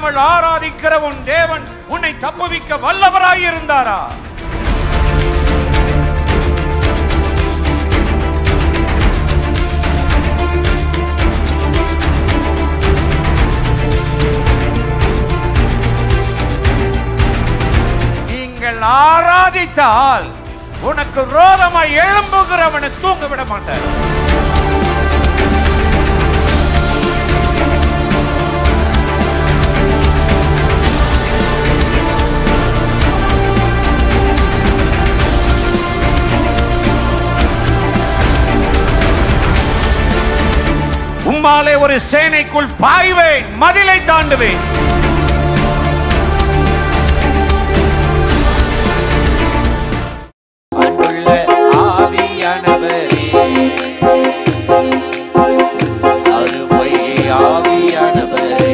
நாங்கள் ஆராதிக்கிற உன் தேவன் உன்னை தப்புவிக்க வல்லவராய் இருந்தாரா? நீங்கள் ஆராதித்தால் உனக்கு விரோதமாய் எழும்புகிறவனை தூங்க விட மாட்டார். உம்மாலே ஒரு சேனைக்குள் பாய்வேன், மதிலை தாண்டுவேன். அன்புள்ள ஆவியானவரே, அருமை ஆவியானவரே,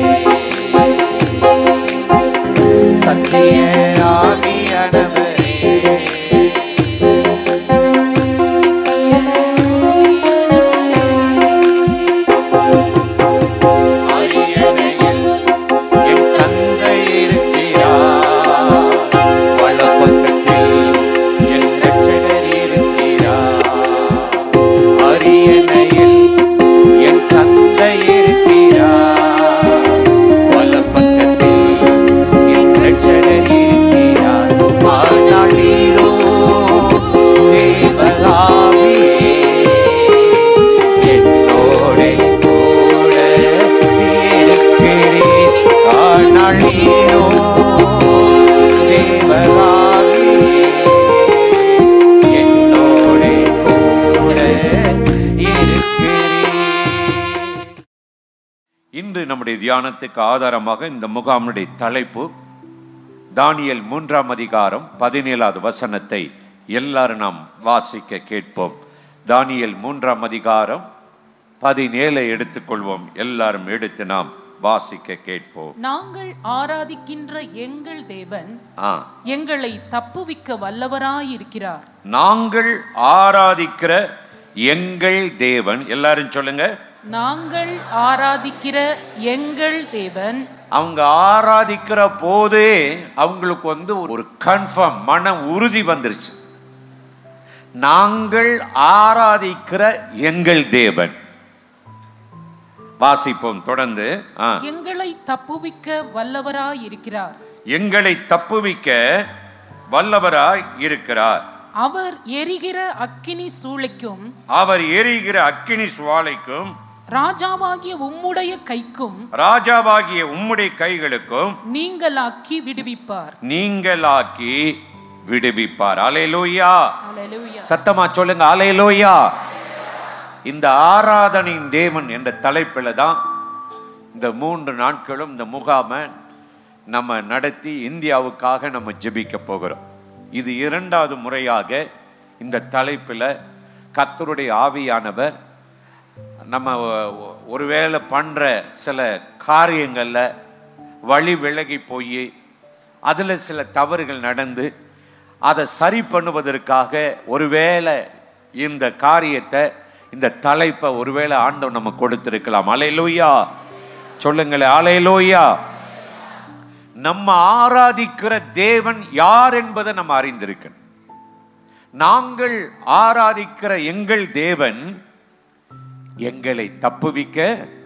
சத்திய ஆவியானவரே, இன்று நம்முடைய தியானத்துக்கு ஆதாரமாக இந்த முகாமுடைய தலைப்பு தானியேல் 3ஆம் அதிகாரம் 17வது வசனத்தை எல்லாரும் நாம் வாசிக்க கேட்போம். தானியேல் 3ஆம் அதிகாரம் 17 எடுத்துக்கொள்வோம். எல்லாரும் எடுத்து நாம் வாசிக்க கேட்போம். நாங்கள் ஆராதிக்கின்ற எங்கள் தேவன் எங்களை தப்புவிக்க வல்லவராயிருக்கிறார். நாங்கள் ஆராதிக்கிற எங்கள் தேவன், எல்லாரும் சொல்லுங்க. நாங்கள் ஆராதிக்கிற எங்கள் தேவன். அவங்க ஆராதிக்கிற போதே அவங்களுக்கு ஒரு கன்ஃபார்ம் மன உறுதி வந்துருச்சு. நாங்கள் ஆராதிக்கிற எங்கள் தேவன். வாசிப்போம் தொடர்ந்து. எங்களை தப்புவிக்க வல்லவராயிருக்கிறார். எங்களை தப்புவிக்க வல்லவராய் இருக்கிறார். அவர் எரிகிற அக்கினி சூளைக்கும், அவர் எரிகிற அக்கினி சுவாலைக்கும், ராஜாவாகிய உம்முடைய கைக்கும், ராஜாவாகிய உம்முடைய கைகளுக்கும் நீங்களாக்கி விடுவிப்பார். நீங்களாக்கி விடுவிப்பார். அல்லேலூயா. அல்லேலூயா. சத்தமா சொல்லுங்க அல்லேலூயா. இந்த ஆராதனையின் தேவன் என்ற தலைப்பில் தான் இந்த 3 நாட்களும் இந்த முகாமை நம்ம நடத்தி இந்தியாவுக்காக நம்ம ஜெபிக்க போகிறோம். இது 2வது முறையாக இந்த தலைப்பில் கர்த்தருடைய ஆவியானவர் நம்ம ஒருவேளை பண்ணுற சில காரியங்களில் வழி விலகி போய் அதில் சில தவறுகள் நடந்து அதை சரி பண்ணுவதற்காக ஒருவேளை இந்த காரியத்தை, இந்த தலைப்பை ஒருவேளை ஆண்டவர் நம்ம கொடுத்திருக்கலாம். அல்லேலூயா சொல்லுங்களே. அல்லேலூயா. நம்ம ஆராதிக்கிற தேவன் யார் என்பதை நம்ம அறிந்திருக்கணும். நாங்கள் ஆராதிக்கிற எங்கள் தேவன் எங்களை தப்புவிக்க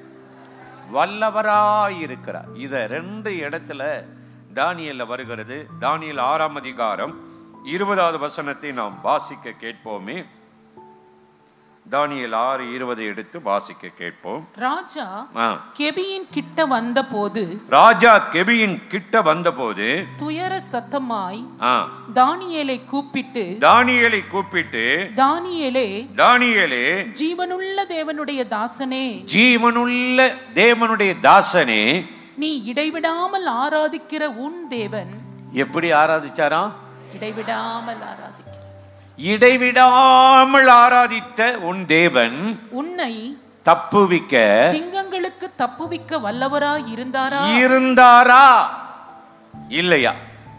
வல்லவராயிருக்கிறார். இத 2 இடத்துல தானியேல்ல வருகிறது. தானியேல் 6ஆம் அதிகாரம் 20வது வசனத்தை நாம் வாசிக்க கேட்போமே. தானியேல் 6:20 எடுத்து வாசிக்க கேட்போம். ராஜா கெபியின் கிட்ட வந்தபோது, ராஜா கெபியின் கிட்ட வந்தபோது துயர சத்தமாய் தானியேலை கூப்பிட்டு, தானியேலே, தானியேலே, ஜீவனுள்ள தேவனுடைய தாசனே, ஜீவனுள்ள தேவனுடைய தாசனே, நீ இடைவிடாமல் ஆராதிக்கிற உன் தேவன். எப்படி ஆராதிச்சாரா? இடைவிடாமல் ஆராதிக்கிற, இடைவிடாமல் ஆராதித்த உன் தேவன் உன்னை தப்புவிக்க, சிங்கங்களுக்கு தப்புவிக்க வல்லவராய் இருந்தாரா இல்லையா?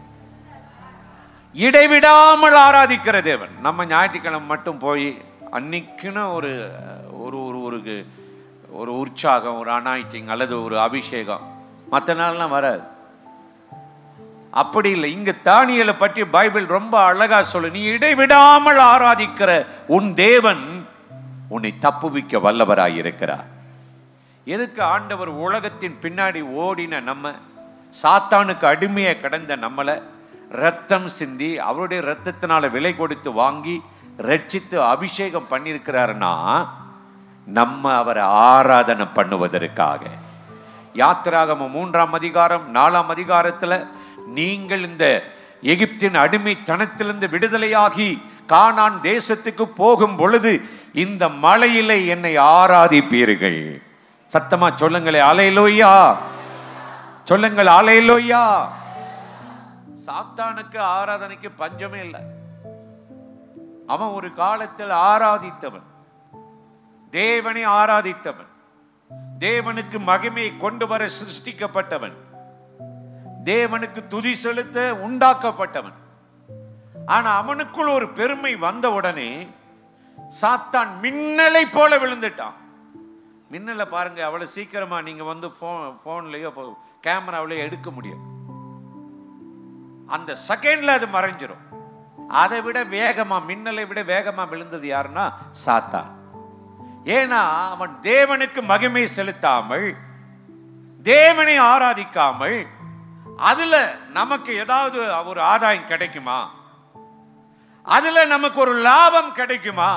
இடைவிடாமல் ஆராதிக்கிற தேவன். நம்ம ஞாயிற்றுக்கிழமை மட்டும் போய் அன்னைக்குன்னு ஒரு ஒரு ஒரு ஒரு உற்சாகம், ஒரு அனாயிட்டிங் அல்லது ஒரு அபிஷேகம் மற்ற நாள்லாம் வராது. அப்படி இல்லை. இங்க தானியேலை பற்றி பைபிள் ரொம்ப அழகா சொல்லு. நீ இடைவிடாமல் ஆராதிக்கிற உன் தேவன் உன்னை தப்புவிக்க வல்லவராய் இருக்கிறார். எதுக்கு ஆண்டவர் உலகத்தின் பின்னாடி ஓடின நம்ம, சாத்தானுக்கு அடிமையை கடந்த நம்மளை ரத்தம் சிந்தி அவருடைய ரத்தத்தினால விலை கொடுத்து வாங்கி ரட்சித்து அபிஷேகம் பண்ணியிருக்கிறாருன்னா நம்ம அவரை ஆராதனை பண்ணுவதற்காக. யாத்திராகமம் 3ஆம் அதிகாரம் 4ஆம் அதிகாரத்துல நீங்கள் இந்த எகிப்தின் அடிமைத்தனத்திலிருந்து விடுதலையாகி கானான் தேசத்துக்கு போகும் பொழுது இந்த மலையிலே என்னை ஆராதிப்பீர்கள். சத்தமா சொல்லுங்களே அல்லேலூயா, சொல்லுங்கள் அல்லேலூயா. சாத்தானுக்கு ஆராதனைக்கு பஞ்சமே இல்லை. அவன் ஒரு காலத்தில் ஆராதித்தவன், தேவனை ஆராதித்தவன், தேவனுக்கு மகிமையை கொண்டு வர சிருஷ்டிக்கப்பட்டவன், தேவனுக்கு துதி செலுத்த உண்டாக்கப்பட்டவன். ஆனா அவனுக்குள் ஒரு பெருமை வந்த உடனே சாத்தான் மின்னலை போல விழுந்துட்டான். மின்னலை பாருங்க, அவ்வளவு சீக்கிரமா நீங்க வந்து போன்லயோ கேமராவிலேயோ எடுக்க முடியும். அந்த செகண்ட்ல அது மறைஞ்சிரும். அதை விட வேகமா, மின்னலை விட வேகமா விழுந்தது யாருன்னா சாத்தான். ஏன்னா அவன் தேவனுக்கு மகிமை செலுத்தாமல், தேவனை ஆராதிக்காமல், அதுல நமக்கு ஏதாவது ஒரு ஆதாயம் கிடைக்குமா, அதுல நமக்கு ஒரு லாபம் கிடைக்குமா,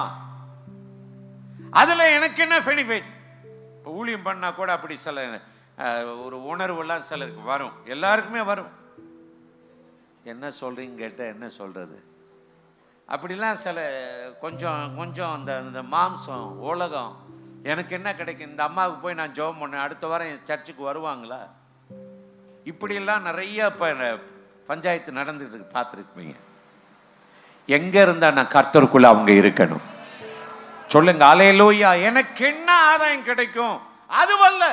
அதுல எனக்கு என்ன பெனிஃபிட். ஊழியம் பண்ணா கூட அப்படி சில ஒரு உணர்வுலாம் சிலருக்கு வரும், எல்லாருக்குமே வரும். என்ன சொல்றீங்க கேட்ட என்ன சொல்றது, அப்படிலாம் சில கொஞ்சம் அந்த மாம்சம் உலகம் எனக்கு என்ன கிடைக்கும், இந்த அம்மாவுக்கு போய் நான் ஜெபம் பண்ணேன், அடுத்த வாரம் என் சர்ச்சுக்கு வருவாங்களா, இப்படியெல்லாம் நிறைய இப்போ பஞ்சாயத்து நடந்துட்டு இருக்கு, பார்த்துருப்பீங்க. எங்க இருந்தா நான் கர்த்தருக்குள்ள அவங்க இருக்கணும். சொல்லுங்க அல்லேலூயா. எனக்கு என்ன ஆதாயம் கிடைக்கும், அதுவல்ல.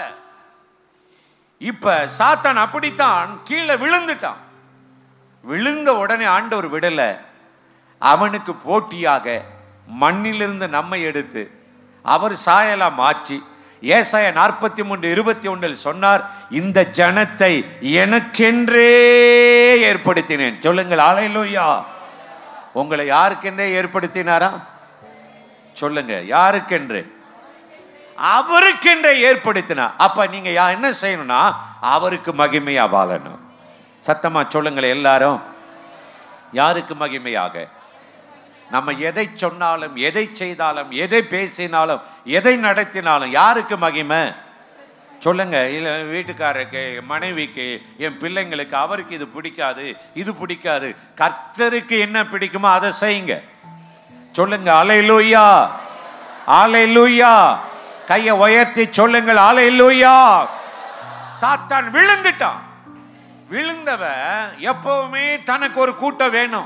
இப்ப சாத்தான் அப்படித்தான் கீழே விழுந்துட்டான். விழுந்த உடனே ஆண்டவர் விடல, அவனுக்கு போட்டியாக மண்ணிலிருந்து நம்மை எடுத்து அவர் சாயலா மாற்றி ஏசாயா 43:21 சொன்னார், இந்த ஜனத்தை எனக்கென்றே ஏற்படுத்தினேன். சொல்லுங்கள் அல்லேலூயா. உங்களை யாருக்கென்றே ஏற்படுத்தினாரா? சொல்லுங்க, யாருக்கென்று? அவருக்கென்றே ஏற்படுத்தினார். அப்ப நீங்க என்ன செய்யணும்னா அவருக்கு மகிமையா வாழணும். சத்தமா சொல்லுங்களேன் எல்லாரும். யாருக்கு மகிமையாக? நம்ம எதை சொன்னாலும், எதை செய்தாலும், எதை பேசினாலும், எதை நடத்தினாலும் யாருக்கு மகிமை? சொல்லுங்க. இல்ல வீட்டுக்காரருக்கு, மனைவிக்கு, என் பிள்ளைங்களுக்கு, அவருக்கு இது பிடிக்காது, இது பிடிக்காது. கர்த்தருக்கு என்ன பிடிக்குமோ அதை செய்யுங்க. சொல்லுங்க அல்லேலூயா, அல்லேலூயா. கையை உயர்த்தி சொல்லுங்கள் அல்லேலூயா. சாத்தான் விழுந்துட்டான். விழுந்தவன் எப்பவுமே தனக்கு ஒரு கூட்டம் வேணும்,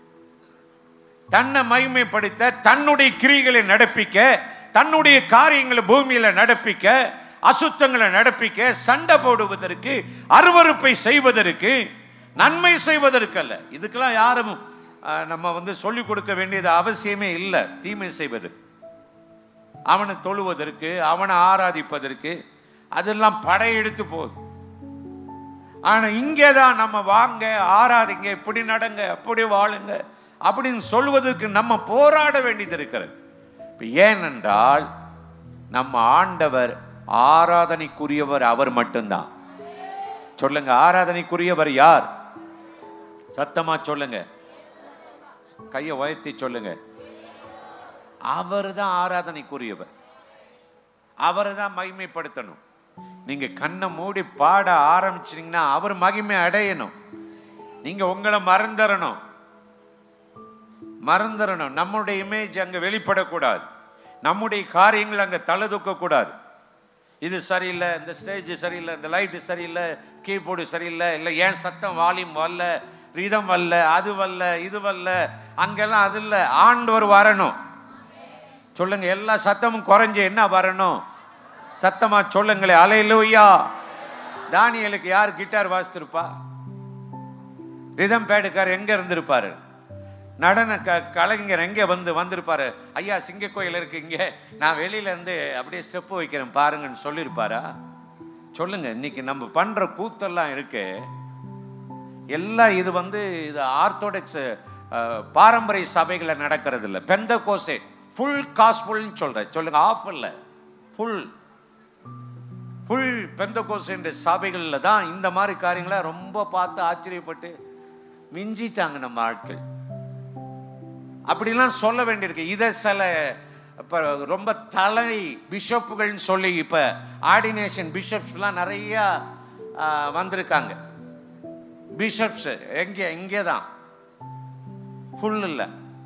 தன்னை மகிமைப்படுத்த, தன்னுடைய கிரிகளை நடப்பிக்க, தன்னுடைய காரியங்களை பூமியில நடப்பிக்க, அசுத்தங்களை நடப்பிக்க, சண்டை போடுவதற்கு, அருவருப்பை செய்வதற்கு, நன்மை செய்வதற்கு அல்ல. இதுக்கெல்லாம் யாரும் நம்ம சொல்லிக் கொடுக்க வேண்டியது அவசியமே இல்லை. தீமை செய்வது, அவனை தொழுவதற்கு, அவனை ஆராதிப்பதற்கு, அதெல்லாம் படையெடுத்து போகுது. ஆனா இங்கேதான் நம்ம வாங்க, ஆராதிங்க, இப்படி நடங்க, அப்படி வாழுங்க அப்படின்னு சொல்வதற்கு நம்ம போராட வேண்டியது இருக்கிறது. ஏனென்றால் நம்ம ஆண்டவர் ஆராதனைக்குரியவர் அவர் மட்டும்தான். சொல்லுங்க, ஆராதனைக்குரியவர் யார்? சத்தமா சொல்லுங்க, கையை உயர்த்தி சொல்லுங்க. அவர் தான் ஆராதனைக்குரியவர், அவரை தான் மகிமைப்படுத்தணும். நீங்க கண்ணை மூடி பாட ஆரம்பிச்சீங்கன்னா அவர் மகிமை அடையணும். நீங்க உங்களை மறந்துடணும். நம்முடைய இமேஜ் அங்க வெளிப்படக்கூடாது, நம்முடைய காரியங்கள் அங்க தலை தூக்க கூடாது. இது சரியில்லை, இந்த ஸ்டேஜ் சரியில்லை, இந்த லைட்டு சரியில்லை, கீபோர்டு சரியில்லை, இல்லை ஏன் சத்தம் வால்யூம் வரல, ரிதம் வரல, அது வரல, இது வரல, அங்கெல்லாம் அது இல்லை. ஆண்டவர் வரணும். சொல்லுங்க, எல்லா சத்தமும் குறைஞ்சு என்ன வரணும்? சத்தமா சொல்லுங்களே அல்லேலூயா. தானியேலுக்கு யார் கிட்டார் வாசித்திருப்பா? ரிதம் பேடுக்கார் எங்க இருந்திருப்பாரு? நடன கலைஞர் எங்கே வந்திருப்பாரு? ஐயா சிங்க கோயில் இருக்கு இங்கே, நான் வெளியில இருந்து அப்படியே ஸ்டெப்பு வைக்கிறேன் பாருங்கன்னு சொல்லியிருப்பாரா? சொல்லுங்க. இன்னைக்கு நம்ம பண்ற கூத்தெல்லாம் இருக்கு எல்லாம் இது இது ஆர்த்தோடாக்ஸ் பாரம்பரிய சபைகளை நடக்கிறது இல்லை. பெந்தகோஸ்தே ஃபுல் காஸ்பல்னு சொல்றேன். சொல்லுங்க, ஆஃப் இல்லை, ஃபுல் பெந்தகோஸ்தே சபைகளில் தான் இந்த மாதிரி காரியங்களை ரொம்ப பார்த்து ஆச்சரியப்பட்டு மிஞ்சிட்டாங்க நம்ம ஆட்கள். அப்படிலாம் சொல்ல வேண்டியிருக்கு. இதை சில இப்போ ரொம்ப தலை பிஷப்புகள்னு சொல்லி இப்போ ஆர்டினேஷன் பிஷப்ஸ்லாம் நிறையா வந்திருக்காங்க. பிஷப்ஸ் இங்கே தான் ஃபுல் இல்லை,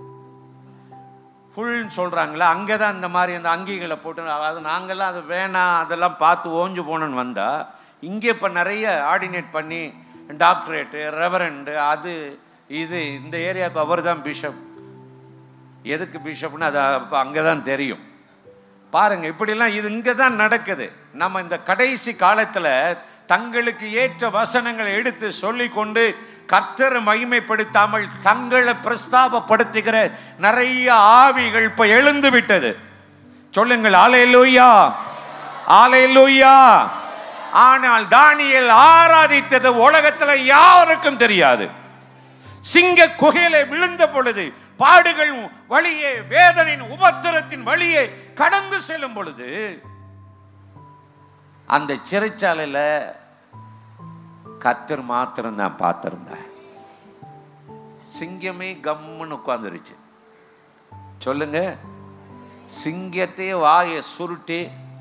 ஃபுல்னு சொல்கிறாங்களா, அங்கே தான் இந்த மாதிரி அந்த அங்கிகளை போட்டு அது நாங்கள்லாம் அது வேணாம் அதெல்லாம் பார்த்து ஓஞ்சு போனோன்னு வந்தால் இங்கே இப்போ நிறைய ஆர்டினேட் பண்ணி டாக்டரேட்டு ரெவரண்டு அது இது இந்த ஏரியாவுக்கு அவர் தான் பிஷப். எதுக்கு பிஷப்னு அது அப்போ அங்கே தான் தெரியும். பாருங்க, இப்படிலாம் இது இங்கே தான் நடக்குது. நம்ம இந்த கடைசி காலத்தில் தங்களுக்கு ஏற்ற வசனங்களை எடுத்து சொல்லிக்கொண்டு கர்த்தரை மகிமைப்படுத்தாமல் தங்களை பிரஸ்தாபப்படுத்துகிற நிறைய ஆவிகள் இப்ப எழுந்து விட்டது. சொல்லுங்கள், அல்லேலூயா, அல்லேலூயா. ஆனால் தானியேல் ஆராதித்தது உலகத்துல யாருக்கும் தெரியாது. சிங்க குகையில விழுந்த பொழுது, பாடுகள் வழியே, வேதனையின் உபத்திரத்தின் வழியே கடந்து செல்லும் பொழுது, அந்த சிறைச்சாலையில கர்த்தர் மாத்திரம் தான் பார்த்திருந்தார். சிங்கமே கம்முன்னு உட்கார்ந்துருச்சு. சொல்லுங்க, சிங்கத்தையே வாயை சுருட்டி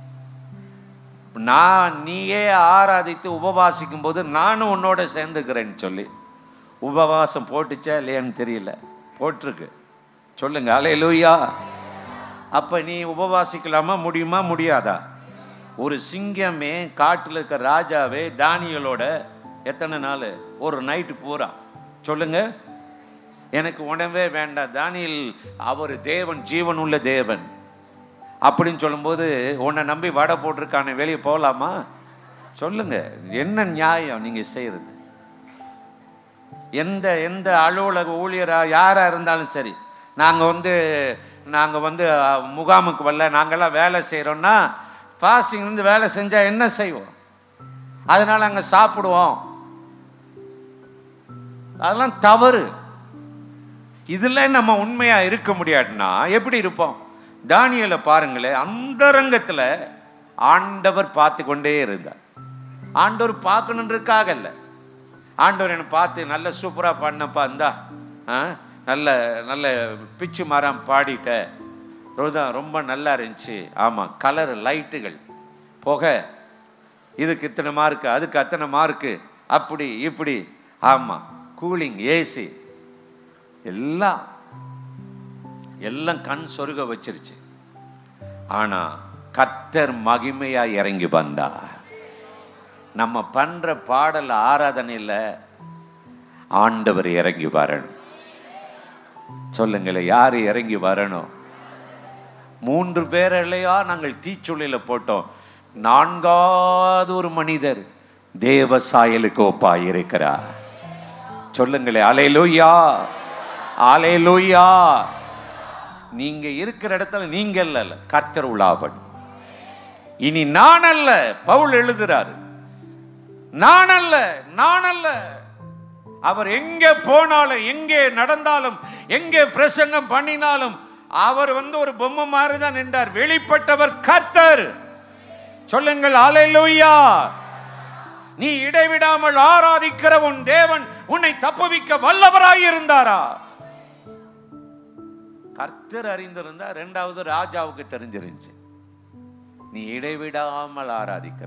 நீயே ஆராதித்து உபவாசிக்கும் போது நானும் உன்னோட சேர்ந்துக்கிறேன்னு சொல்லி உபவாசம் போட்டுச்சா இல்லையான்னு தெரியல, போட்டிருக்கு. சொல்லுங்க, அல்லேலூயா. அப்ப நீ உபவாசிக்கலாமா, முடியுமா, முடியாதா? ஒரு சிங்கமே காட்டில் இருக்க ராஜாவே தானியேலோட எத்தனை நாள், ஒரு நைட்டு பூரா. சொல்லுங்க, எனக்கு உணவே வேண்டாம், தானியேல் அவர் தேவன், ஜீவன் உள்ள தேவன் அப்படின்னு சொல்லும்போது உன்னை நம்பி வடை போட்டிருக்கானே, வெளியே போகலாமா? சொல்லுங்க, என்ன நியாயம் நீங்க செய்யறது? எந்த எந்த அலுவலக ஊழியரா யாரா இருந்தாலும் சரி, நாங்க வந்து முகாமுக்கு வரல, நாங்கெல்லாம் வேலை செய்யறோம்னா ஃபாஸ்டிங் இருந்து வேலை செஞ்சா என்ன செய்வோம்? அதனால அங்க சாப்பிடுவோம். அதெல்லாம் தவறு. இதுல நம்ம உண்மையா இருக்க முடியாதுன்னா எப்படி இருப்போம்? தானியேலை பாருங்களேன், அந்தரங்கத்துல ஆண்டவர் பார்த்து கொண்டே இருந்தார். ஆண்டவர் பார்க்கணுன்றதுக்காக இல்லை, ஆண்டவர் என்னை பார்த்து நல்ல சூப்பரா பாடினப்பா, இந்தா நல்ல நல்ல பிச்சு மரம் பாடிட்ட, ரொம்ப நல்லா இருந்துச்சு, ஆமாம், கலர் லைட்டுகள், புகை, இதுக்கு இத்தனை மார்க்கு, அதுக்கு அத்தனை மார்க்கு, அப்படி இப்படி, ஆமாம், கூலிங், ஏசி, எல்லாம் எல்லாம் கண் சொருக வச்சிருச்சு. ஆனா கர்த்தர் மகிமையா இறங்கி வந்தா. நம்ம பண்ற பாடல் ஆராதனையில் ஆண்டவர் இறங்கி வரணும். சொல்லுங்களேன், யாரு இறங்கி வரணும்? 3 பேரையா நாங்கள் தீச்சுளையில போட்டோம். 4வது ஒரு மனிதர் தேவ சாயலுக்கு ஒப்பாய் இருக்கிறார். சொல்லுங்களேன், அல்லேலூயா, அல்லேலூயா. நீங்க இருக்கிற இடத்துல நீங்க அல்ல, கர்த்தர் உலாவன். இனி நான் அல்ல, பவுல் எழுதுறாரு, நான் அல்ல, நான் அல்ல. அவர் எங்கே போனாலும், எங்கே நடந்தாலும், எங்கே பிரசங்கம் பண்ணினாலும் அவர் ஒரு பொம்மை மாதிரி தான் நின்றார். வெளிப்பட்டவர் கர்த்தர். சொல்லுங்கள், அல்லேலூயா. நீ இடைவிடாமல் ஆராதிக்கிற உன் தேவன் உன்னை தப்புவிக்க வல்லவராய் இருந்தாரா? கர்த்தர் அறிந்திருந்தா 2வது ராஜாவுக்கு தெரிஞ்சிருந்துச்சு. நீ இடைவிடாமல் ஆராதிக்கிற,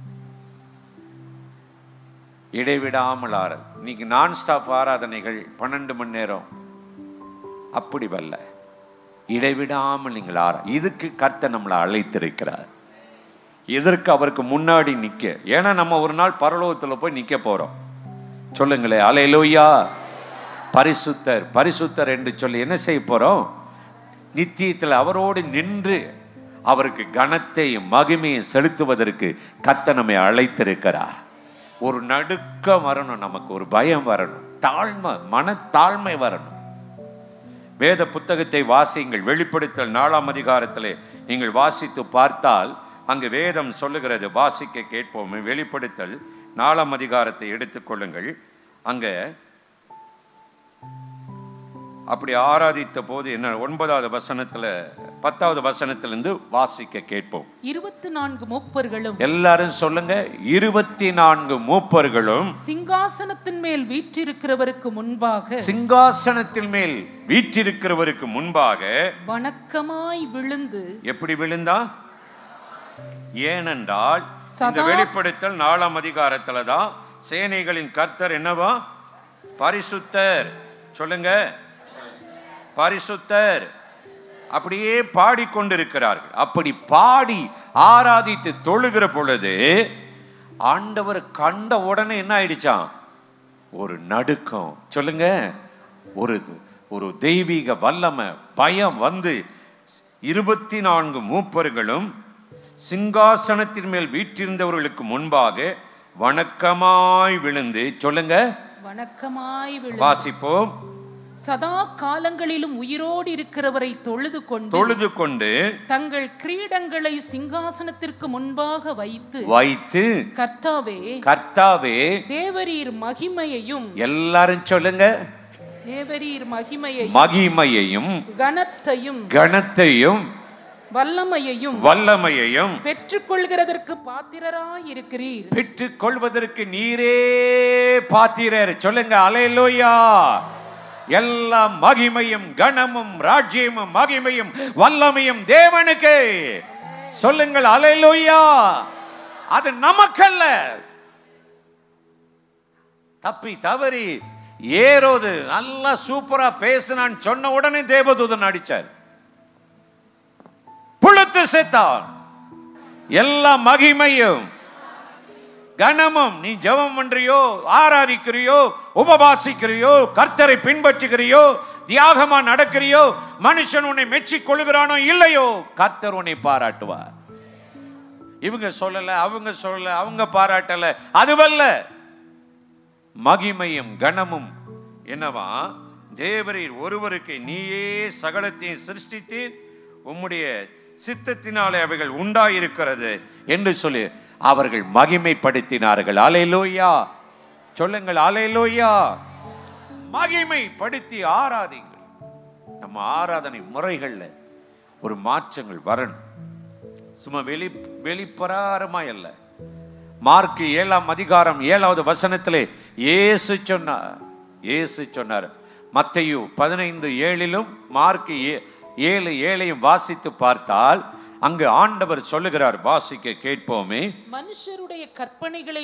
இடைவிடாமல் இன்னைக்கு நான் ஸ்டாப் ஆராதனைகள் 12 மணி நேரம் அப்படி வல்ல, இடைவிடாமல் நீங்கள் இதுக்கு கர்த்தர் நம்மளை அழைத்திருக்கிறார். இதற்கு அவருக்கு முன்னாடி நிக்க. ஏன்னா நம்ம ஒரு நாள் பரலோகத்தில் போய் நிக்க போறோம். சொல்லுங்களேன், அல்லேலூயா. பரிசுத்தர், பரிசுத்தர் என்று சொல்லி என்ன செய்ய போறோம்? நித்தியத்தில் அவரோடு நின்று அவருக்கு கனத்தையும் மகிமையும் செலுத்துவதற்கு கர்த்தர் நம்மை அழைத்திருக்கிறார். ஒரு நடுக்கம் வரணும், நமக்கு ஒரு பயம் வரணும், தாழ்மை, மனத்தாழ்மை வரணும். வேத புத்தகத்தை வாசியுங்கள். வெளிப்படுத்தல் 4ஆம் அதிகாரத்திலே நீங்கள் வாசித்து பார்த்தால் அங்கு வேதம் சொல்லுகிறது, வாசிக்க கேட்போமே. வெளிப்படுத்தல் 4ஆம் அதிகாரத்தை எடுத்துக்கொள்ளுங்கள். அங்க அப்படி ஆராதித்த போது என்ன 9வது வசனத்துல 10வது வசனத்திலிருந்து வாசிக்க கேட்போம். 24 மூப்பர்களும், எல்லாரும் சொல்லுங்க, 24 மூப்பர்களும் சிங்காசனத்தின் மேல் வீற்றிருக்கிறவருக்கு முன்பாக, சிங்காசனத்தின் மேல் வீற்றிருக்கிறவருக்கு முன்பாக வணக்கமாய் விழுந்து. எப்படி விழுந்தா? ஏனென்றால் இந்த வெளிப்படுத்தல் 4ஆம் அதிகாரத்துல தான் சேனைகளின் கர்த்தர் என்னவா? பரிசுத்தர். சொல்லுங்க, பரிசுத்தர். அப்படியே பாடிக்கொண்டிருக்கிறார்கள். அப்படி பாடி ஆராதித்து தொழுகிற பொழுது ஆண்டவர் கண்ட உடனே என்ன ஆயிடுச்சான்? ஒரு நடுக்கம். சொல்லுங்க, ஒரு தெய்வீக வல்லமை, பயம் வந்து 24 மூப்பர்களும் சிங்காசனத்தின் மேல் வீற்றிருந்தவர்களுக்கு முன்பாக வணக்கமாய் விழுந்து. சொல்லுங்க, வணக்கமாய் விழுந்து. வாசிப்போம். சதா காலங்களிலும் உயிரோடு இருக்கிறவரை தொழுது கொண்டு தங்கள் கிரீடங்களை சிங்காசனத்திற்கு முன்பாக வைத்து கர்த்தாவே தேவரீர் மகிமையையும், எல்லாரும் சொல்லுங்க, தேவரீர் மகிமையையும் கனத்தையும் வல்லமையையும் பெற்றுக்கொள்கிறதற்கு பாத்திரராய் இருக்கிறீர். பெற்றுக்கொள்வதற்கு நீரே பாத்திரர். சொல்லுங்க, அல்லேலூயா. எல்லா மகிமையும் கனமும் ராஜ்யமும் மகிமையும் வல்லமையும் தேவனுக்கு. சொல்லுங்கள், அல்லேலூயா. அது நமக்கல்ல. தப்பி தவறி ஏரோது நல்லா சூப்பரா பேசினான்னு சொன்ன உடனே தேவதூதன் அடிச்சார், புழுத்து செத்தான். எல்லா மகிமையும் கனமும், நீ ஜெபம் பண்றியோ, ஆராதிக்கிறியோ, உபவாசிக்கிறியோ, கர்த்தரை பின்பற்றுகிறியோ, தியாகமா நடக்கிறியோ, மனுஷன் உன்னை மெச்சிக் கொள்கிறானோ இல்லையோ, கர்த்தர் உன்னை பாராட்டுவார். இவங்க சொல்லல, அவங்க சொல்லல, அவங்க பாராட்டல, அதுவல்ல. மகிமையும் கனமும் என்னவா? தேவரீர் ஒருவருக்கு நீயே சகலத்தையும் சிருஷ்டித்தீர், உம்முடைய சித்தத்தினாலே அவைகள் உண்டாயிருக்கிறது என்று சொல்லி அவர்கள் மகிமைப்படுத்தினார்கள். அல்லேலூயா. சொல்லுங்கள், அல்லேலூயா. மகிமைப்படுத்தி ஆராதிங்கள். நம்ம ஆராதனை முறைகள்ல ஒரு மாற்றங்கள் வரணும். சும்மா வெளிப்பராரமா அல்ல. மார்க் 7ஆம் அதிகாரம் 7வது வசனத்திலே இயேசு சொன்னார். மத்தேயு 15:7 மார்க் 7:7 வாசித்து பார்த்தால் அங்கு ஆண்டவர் சொல்லுகிறார், வாசிக்க கேட்போமே. மனுஷருடைய கற்பனைகளை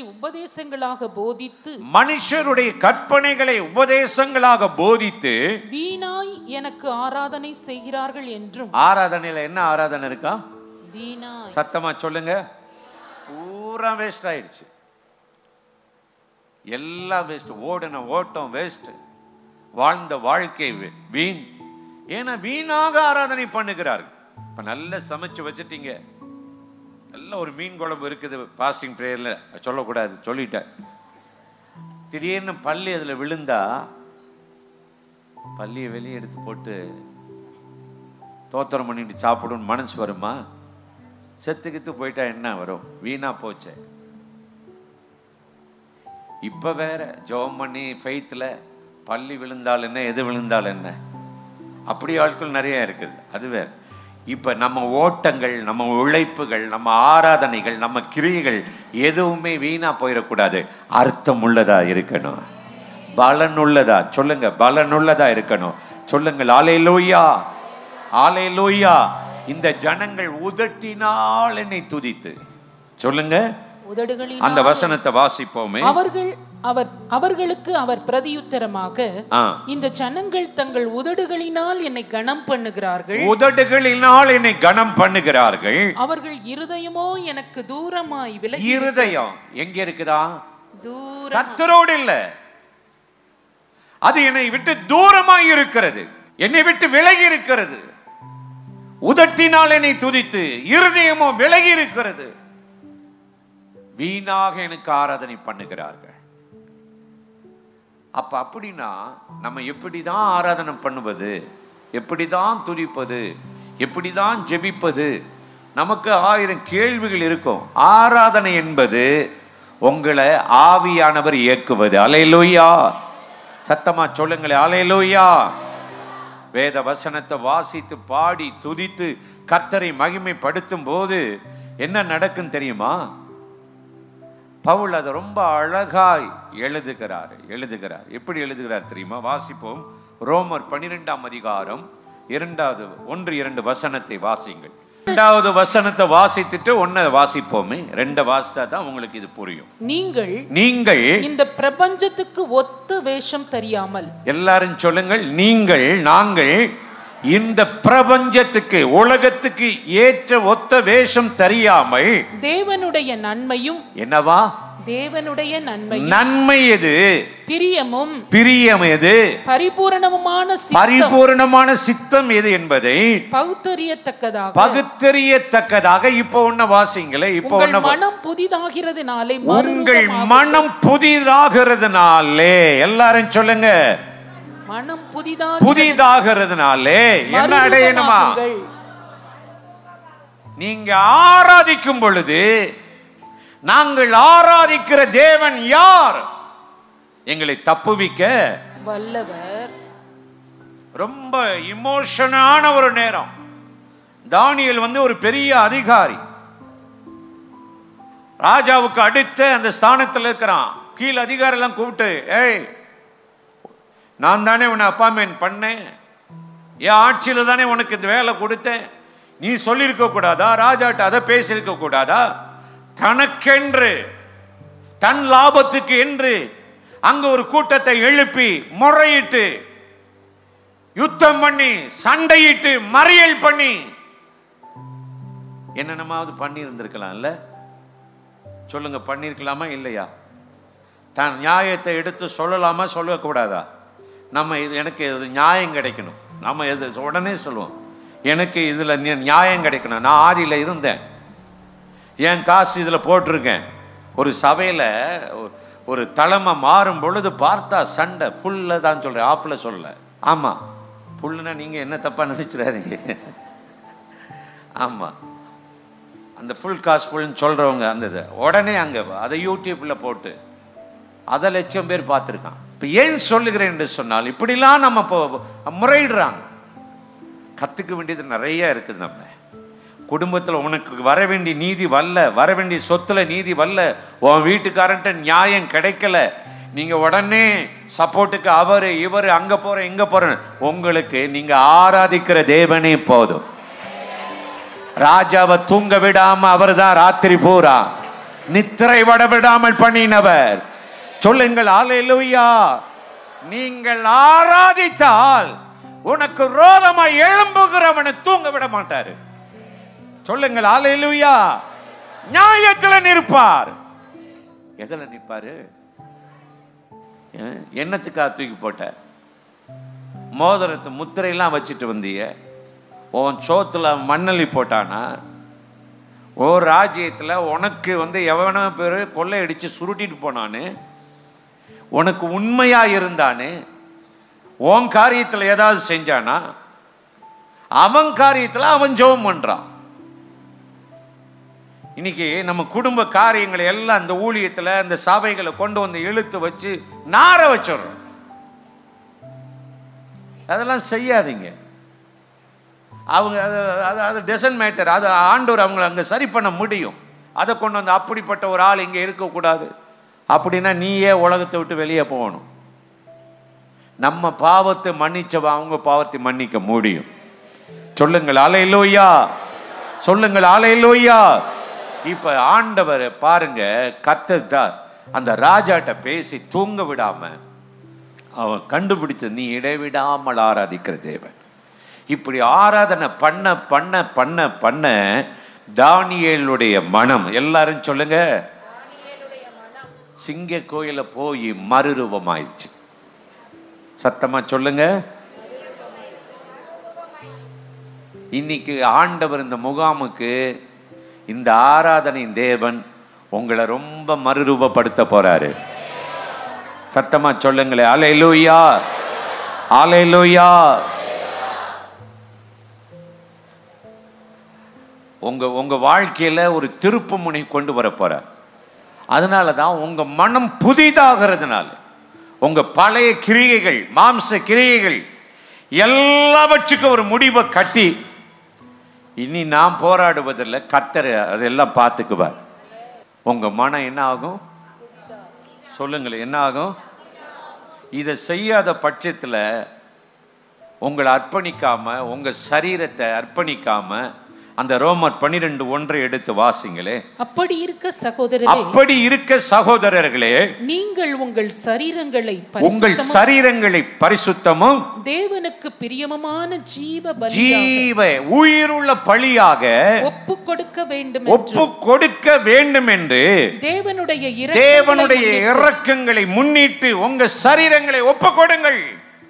உபதேசங்களாக போதித்து வீணாய் எனக்கு ஆராதனை செய்கிறார்கள் என்றும். ஆராதனையில என்ன ஆராதனை இருக்கா? வீணாய். சத்தமா சொல்லுங்க. பூரா வேஸ்ட் ஆயிடுச்சு. எல்லாம் வேஸ்ட். ஓடின ஓட்டம் வேஸ்ட். வாழ்ந்த வாழ்க்கை வீண். ஏன்னா வீணாக ஆராதனை பண்ணுகிறார்கள். இப்ப நல்லா சமைச்சு வச்சுட்டீங்க, நல்ல ஒரு மீன் குழம்பு இருக்குது, பாஸ்டிங் பிரேயர்ல சொல்லக்கூடாது, சொல்லிட்டேன். திடீர்னு பள்ளி அதுல விழுந்தா பள்ளியை வெளியே எடுத்து போட்டு தோத்திரம் பண்ணிட்டு சாப்பிடும் மனசு வருமா? செத்துக்கித்து போயிட்டா என்ன வரும்? வீணா போச்சு. இப்ப வேற ஜெபம் பண்ணி ஃபெய்த்ல பள்ளி விழுந்தால் என்ன, எது விழுந்தால் என்ன, அப்படி ஆட்கள் நிறைய இருக்குது. அது வேற. இப்ப நம்ம ஓட்டங்கள், நம்ம உழைப்புகள், நம்ம ஆராதனைகள், நம்ம கிரியைகள் எதுவுமே வீணா போயிடக்கூடாது. அர்த்தம் உள்ளதா இருக்கணும், பலனுள்ளதா. சொல்லுங்க, பலனுள்ளதா இருக்கணும். சொல்லுங்கள், அல்லேலூயா, அல்லேலூயா. இந்த ஜனங்கள் உதட்டினால் என்னை துதித்து. சொல்லுங்க, அந்த வசனத்தை வாசிப்போமே. அவர்களுக்கு அவர் பிரதியுத்தரமாக, இந்த ஜனங்கள் தங்கள் உதடுகளினால் என்னை கனம் பண்ணுகிறார்கள், அவர்கள் இருதயமோ எனக்கு தூரமாய் விலகி. இருதயம் எங்க இருக்குதா? தூரம். கர்த்தரோடு இல்ல, அது என்னை விட்டு தூரமாய் இருக்கிறது, என்னை விட்டு விலகி இருக்கிறது. உதட்டினால் என்னை துதித்து இருதயமோ விலகி இருக்கிறது. வீணாக எனக்கு ஆராதனை பண்ணுகிறார்கள். அப்ப அப்படின்னா நம்ம எப்படிதான் ஆராதனை பண்ணுவது, எப்படிதான் துதிப்பது, எப்படிதான் ஜெபிப்பது? நமக்கு 1000 கேள்விகள் இருக்கும். ஆராதனை என்பது உங்களை ஆவியானவர் இயக்குவது. அல்லேலூயா. சத்தமா சொல்லுங்களேன், அல்லேலூயா. வேத வசனத்தை வாசித்து பாடி துதித்து கர்த்தரை மகிமைப்படுத்தும் போது என்ன நடக்கும் தெரியுமா? பவுல் அதை ரொம்ப அழகாய் எழுதுகிறார். எப்படி எழுதுகிறார் தெரியுமா? வாசிப்போம். ரோமர் 12ஆம் அதிகாரம் 1-2 வசனத்தை வாசிங்கள். 2வது வசனத்தை வாசித்துட்டு 1 வாசிப்போமே. 2 வாசித்தா தான் உங்களுக்கு இது புரியும். நீங்கள் இந்த பிரபஞ்சத்துக்கு ஒத்த வேஷம் தெரியாமல், எல்லாரும் சொல்லுங்கள், நாங்கள் இந்த பிரபஞ்சத்துக்கு பிறகு ஏற்ற ஒத்த வேஷம் தெரியாமல் தேவனுடைய நன்மையும், என்னவா தேவனுடைய நன்மை எது, பிரியம் எது, பரிபூரணமான சித்தம் எது என்பதை பகுத்தறியத்தக்கதாக இப்போ ஒண்ணு வாசிங்களே. இப்போ மனம் புதிதாகிறதுனாலே, உங்கள் மனம் புதிதாகிறதுனாலே, எல்லாரும் சொல்லுங்க, மனம் புதிதாகிறதுனாலே என்ன அடையணுமா? நீங்க ஆராதிக்கும் பொழுது, நாங்கள் ஆராதிக்கிற தேவன் யார்? எங்களை தப்புவிக்க வல்லவர். ரொம்ப இமோஷனான ஒரு நேரம். தானியேல் ஒரு பெரிய அதிகாரி, ராஜாவுக்கு அடுத்த அந்த ஸ்தானத்தில் இருக்கிறான். கீழ் அதிகாரி எல்லாம் கூப்பிட்டு, ஏய், நான் தானே உன்னை அப்பாயின்மெண்ட் பண்ணேன், என் ஆட்சியில் தானே உனக்கு இந்த வேலை கொடுத்தேன், நீ சொல்லியிருக்க கூடாதா? ராஜாட்ட அதை பேசியிருக்க கூடாதா? தனக்கென்று, தன் லாபத்துக்கு என்று அங்க ஒரு கூட்டத்தை எழுப்பி முறையிட்டு யுத்தம் பண்ணி சண்டையிட்டு மறியல் பண்ணி என்னென்னமாவது பண்ணி இருந்திருக்கலாம்ல? சொல்லுங்க, பண்ணிருக்கலாமா இல்லையா? தான் நியாயத்தை எடுத்து சொல்லலாமா சொல்லக்கூடாதா? நம்ம எனக்கு இது நியாயம் கிடைக்கணும், நம்ம எது உடனே சொல்லுவோம், எனக்கு இதுல நியாயம் கிடைக்கணும். நான் ஆதியில் இருந்தேன், என் காசு இதில் போட்டிருக்கேன். ஒரு சபையில் ஒரு தலைமை மாறும் பொழுது பார்த்தா சண்டை ஃபுல்லில் தான் சொல்கிறேன், ஆஃபில் சொல்ல. ஆமாம், ஃபுல்லுன்னா நீங்கள் என்ன தப்பாக நினைச்சிடாதீங்க. ஆமாம், அந்த ஃபுல் காசு ஃபுல்னு சொல்கிறவங்க அந்த இது உடனே அங்கே அதை யூடியூப்பில் போட்டு அதை லட்சம் பேர் பார்த்துருக்கான். இப்போ ஏன் சொல்லுகிறேன் என்று சொன்னால், இப்படிலாம் நம்ம இப்போ முறையிடுறாங்க. கற்றுக்க வேண்டியது நிறைய இருக்குது. நம்ம குடும்பத்தில் உனக்கு வர வேண்டிய நீதி வரல, வர வேண்டிய சொத்துல நீதி வரல, உன் வீட்டுக்காரன்ட்ட நியாயம் கிடைக்கல, நீங்க உடனே சப்போர்ட்டுக்கு அவரு இவரு அங்க போற இங்க போற. உங்களுக்கு நீங்க ஆராதிக்கிற தேவனே போதும். ராஜாவை தூங்க விடாம அவர் தான் ராத்திரி பூரா நித்திரை வட விடாமல் பண்ணினவர். சொல்லுங்கள், அல்லேலூயா. நீங்கள் ஆராதித்தால் உனக்கு ரோதமாய் எழும்புகிறவனை தூங்க விட மாட்டாரு. சொல்லுங்கள், அல்லேலூயா. நியாயத்துல நிற்பார். எதுல நிற்பாரு? என்னத்துக்கா தூக்கி போட்ட? மோதிரத்தை முத்திரையெல்லாம் வச்சுட்டு வந்தீங்க, உன் சோத்துல மண்ணள்ளி போட்டானா? ஓ ராஜ்யத்துல உனக்கு எவனோ பேரு கொள்ளையடிச்சு சுருட்டிட்டு போனானு, உனக்கு உண்மையா இருந்தானு, உன் காரியத்துல ஏதாவது செஞ்சானா? அவன் காரியத்துல அவன் ஜெபம் பண்றான். இன்னைக்கு நம்ம குடும்ப காரியங்களை எல்லாம் இந்த ஊழியத்தில் இந்த சபைகளை கொண்டு இழுத்து வச்சு நார வச்சிடறோம். அதெல்லாம் செய்யாதீங்க. அவங்க அது டசன்ட் மேட்டர். அது ஆண்டவர் அவங்களை அங்கே சரி பண்ண முடியும். அதை கொண்டு அப்படிப்பட்ட ஒரு ஆள் இங்கே இருக்கக்கூடாது அப்படின்னா நீயே உலகத்தை விட்டு வெளியே போகணும். நம்ம பாவத்தை மன்னிச்சவ அவங்க பாவத்தை மன்னிக்க முடியும். சொல்லுங்கள், அல்லேலூயா. சொல்லுங்கள், அல்லேலூயா. இப்ப ஆண்டவர் பாருங்க, கர்த்தர் அந்த ராஜாட்ட பேசி தூங்க விடாம அவன் கண்டுபிடிச்ச நீ இடைவிடாமல் ஆராதிக்கிற தேவன். இப்படி ஆராதனை பண்ண பண்ண பண்ண பண்ண தானியேலுடைய மனம், எல்லாரும் சொல்லுங்க, சிங்க கோயில போய் மறுரூபமாயிடுச்சு. சத்தமா சொல்லுங்க. இன்னைக்கு ஆண்டவர் இந்த முகாமுக்கு, இந்த ஆராதனை தேவன் உங்களை ரொம்ப மறுரூபப்படுத்த போறாரு. சத்தமா சொல்லுங்களே, அல்லேலூயா, அல்லேலூயா. உங்க வாழ்க்கையில ஒரு திருப்பு முனை கொண்டு வர போறார். அதனால தான் உங்க மனம் புதிதாகிறதுனால உங்க பழைய கிரியைகள், மாம்ச கிரியைகள் எல்லாவற்றுக்கும் ஒரு முடிவை கட்டி, இனி நான் போராடுவதில்லை, கர்த்தர் அதெல்லாம் பார்த்துக்குவார். உங்க மனம் என்ன ஆகும் சொல்லுங்களேன், என்ன ஆகும்? இதை செய்யாத பட்சத்தில் உங்களை அர்ப்பணிக்காம, உங்க சரீரத்தை அர்ப்பணிக்காம, அந்த ரோமர் 12:1 எடுத்து வாசிங்களே. அப்படி இருக்க சகோதரர்களே, நீங்கள் உங்கள் சரீரங்களை பரிசுத்தமும் தேவனுக்கு பிரியமான ஜீவ உயிருள்ள பலியாக ஒப்புக் கொடுக்க வேண்டும் என்று தேவனுடைய இரக்கங்களை முன்னிட்டு உங்க சரீரங்களை ஒப்புக் கொடுங்கள்.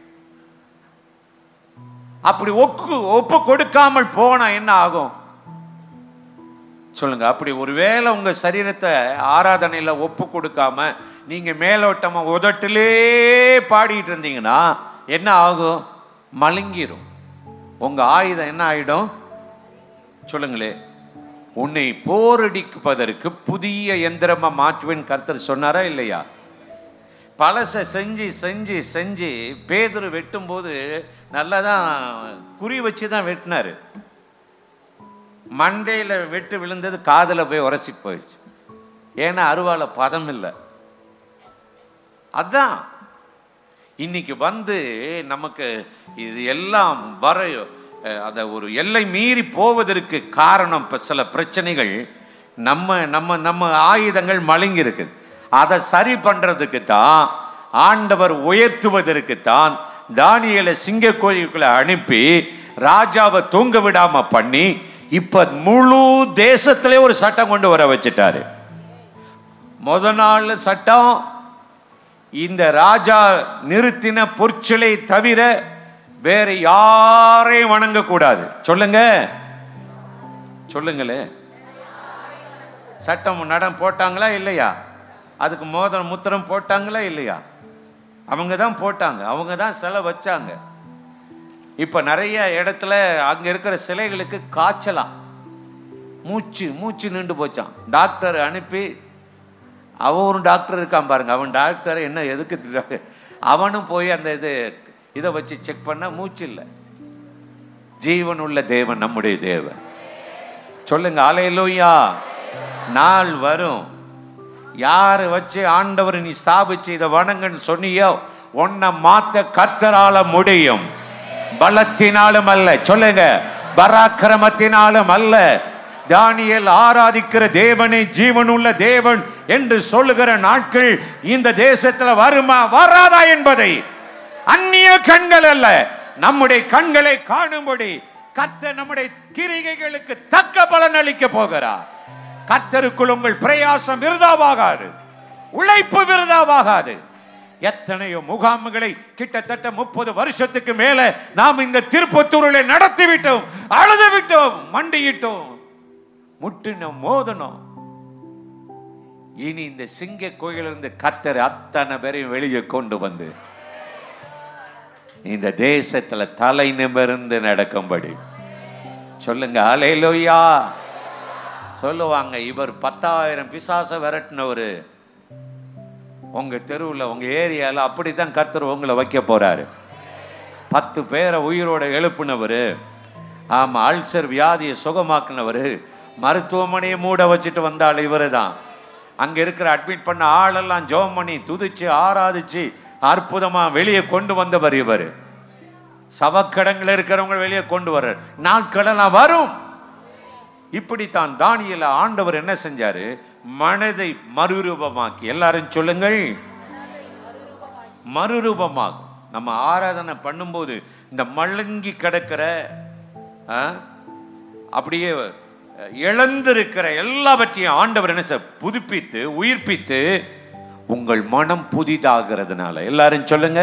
அப்படி ஒப்பு கொடுக்காமல் போனா என்ன ஆகும் சொல்லுங்க? அப்படி ஒருவேளை உங்க சரீரத்தை ஆராதனையில ஒப்பு கொடுக்காம நீங்க மேலோட்டமா உதட்டிலே பாடிட்டு இருந்தீங்கன்னா என்ன ஆகும்? மழுங்கிரும். உங்க ஆயுதம் என்ன ஆயிடும் சொல்லுங்களே? உன்னை போரடிப்பதற்கு புதிய எந்திரமா மாற்றுவேன் கர்த்தர் சொன்னாரா இல்லையா? பழசை செஞ்சு செஞ்சு செஞ்சு பேதுரு வெட்டும் போது நல்லா தான் குறி வச்சு தான் வெட்டினாரு. மண்டையில் வெட்டு விழுந்தது காதில் போய் உரசி போயிடுச்சு. ஏன்னா அருவால பதம் இல்லை. அதான் இன்னைக்கு நமக்கு இது எல்லாம் அந்த ஒரு எல்லை மீறி போவதற்கு காரணம் சில பிரச்சனைகள். நம்ம நம்ம நம்ம ஆயுதங்கள் மழுங்கி இருக்குது. அதை சரி பண்றதுக்கு தான், ஆண்டவர் உயர்த்துவதற்கு தான் தானியேலை சிங்க கோயிலுக்குள்ள அனுப்பி ராஜாவை தூங்க விடாம பண்ணி இப்ப முழு தேசத்திலே ஒரு சட்டம் கொண்டு வர வச்சிட்டாரு. முதல் நாள் சட்டம், இந்த ராஜா நிறுத்தின பொற்சிலை தவிர வேற யாரையும் வணங்கக்கூடாது. சொல்லுங்களே. சட்டம் நடம் போட்டாங்களா இல்லையா? அதுக்கு முத்திரம் போட்டாங்களா இல்லையா? அவங்க தான் போட்டாங்க, அவங்க தான் சிலை வச்சாங்க. இப்ப நிறைய இடத்துல அங்க இருக்கிற சிலைகளுக்கு காய்ச்சலாம், மூச்சு நின்று போச்சான். டாக்டர் அனுப்பி, ஒரு டாக்டர் இருக்கான் பாருங்க, அவன் டாக்டர் என்ன எதுக்கு அவனும் போய் அந்த இதை வச்சு செக் பண்ண மூச்சு இல்லை. ஜீவன் உள்ள தேவன் நம்முடைய தேவன். சொல்லுங்க அல்லேலூயா. நாள் வரும், யாரு வச்சு ஆண்டவர் நீ ஸ்தாபிச்சு இதை வணங்கன்னு சொன்னியோ உன்னை மாத்த கர்த்தரால முடியும். பலத்தினாலும் அல்ல, சொல்லுங்க, பராக்கிரமத்தினாலும் அல்ல. தானியேல் ஆராதிக்கிற தேவனை ஜீவனுள்ள தேவன் என்று சொல்லுகிற நாட்கள் இந்த தேசத்தில் வருமா வராதா என்பதை அந்நிய கண்கள் அல்ல, நம்முடைய கண்களை காணும்படி கர்த்தர் நம்முடைய கிரிகைகளுக்கு தக்க பலன் அளிக்க போகிறார். கர்த்தருக்குள் உங்கள் பிரயாசம் விருதாவாகாது, உழைப்பு விருதாவாகாது. எத்தனையோ முகாம்களை கிட்டத்தட்ட 30 வருஷத்துக்கு மேல நாம் இந்த திருப்பத்தூரில் நடத்திவிட்டோம், அழுது விட்டோம், மண்டியிட்டோம், முட்டினோம், மோதனோம். இனி இந்த சிங்க கோயிலிருந்து கர்த்தர் அத்தனை பேரையும் வெளியே கொண்டு வந்து இந்த தேசத்துல தலை நிமிர்ந்து நடக்கும்படி சொல்லுங்க அல்லேலூயா. சொல்லுவாங்க, இவர் 10,000 பிசாசை விரட்டினவர் உங்க தெருவில், உங்க ஏரியாவில். அப்படித்தான் கர்த்தர் உங்களை வைக்க போறாரு. 10 பேரை உயிரோட எழுப்புனவர், ஆமா, அல்சர் வியாதியை சுகமாக்குனவர், மருத்துவமனையை மூட வச்சுட்டு வந்தாள் இவரு தான். அங்க இருக்கிற அட்மிட் பண்ண ஆளெல்லாம் ஜெபம் பண்ணி துதிச்சு ஆராதிச்சு அற்புதமா வெளியே கொண்டு வந்தவர் இவர். சவக்கடங்கள் இருக்கிறவங்க வெளியே கொண்டு வர்ற நாட்களெல்லாம் வரும். இப்படித்தான் தானியேலை ஆண்டவர் என்ன செஞ்சாரு? மனதை மறுரூபமாக்கி, எல்லாரும் சொல்லுங்கள், மறுரூபமாகும். நம்ம ஆராதனை பண்ணும்போது இந்த மழுங்கி கிடக்கிற அப்படியே இழந்திருக்கிற எல்லாவற்றையும் ஆண்டவர் என்ன புதுப்பித்து உயிர்ப்பித்து உங்கள் மனம் புதிதாகிறதுனால, எல்லாரும் சொல்லுங்க,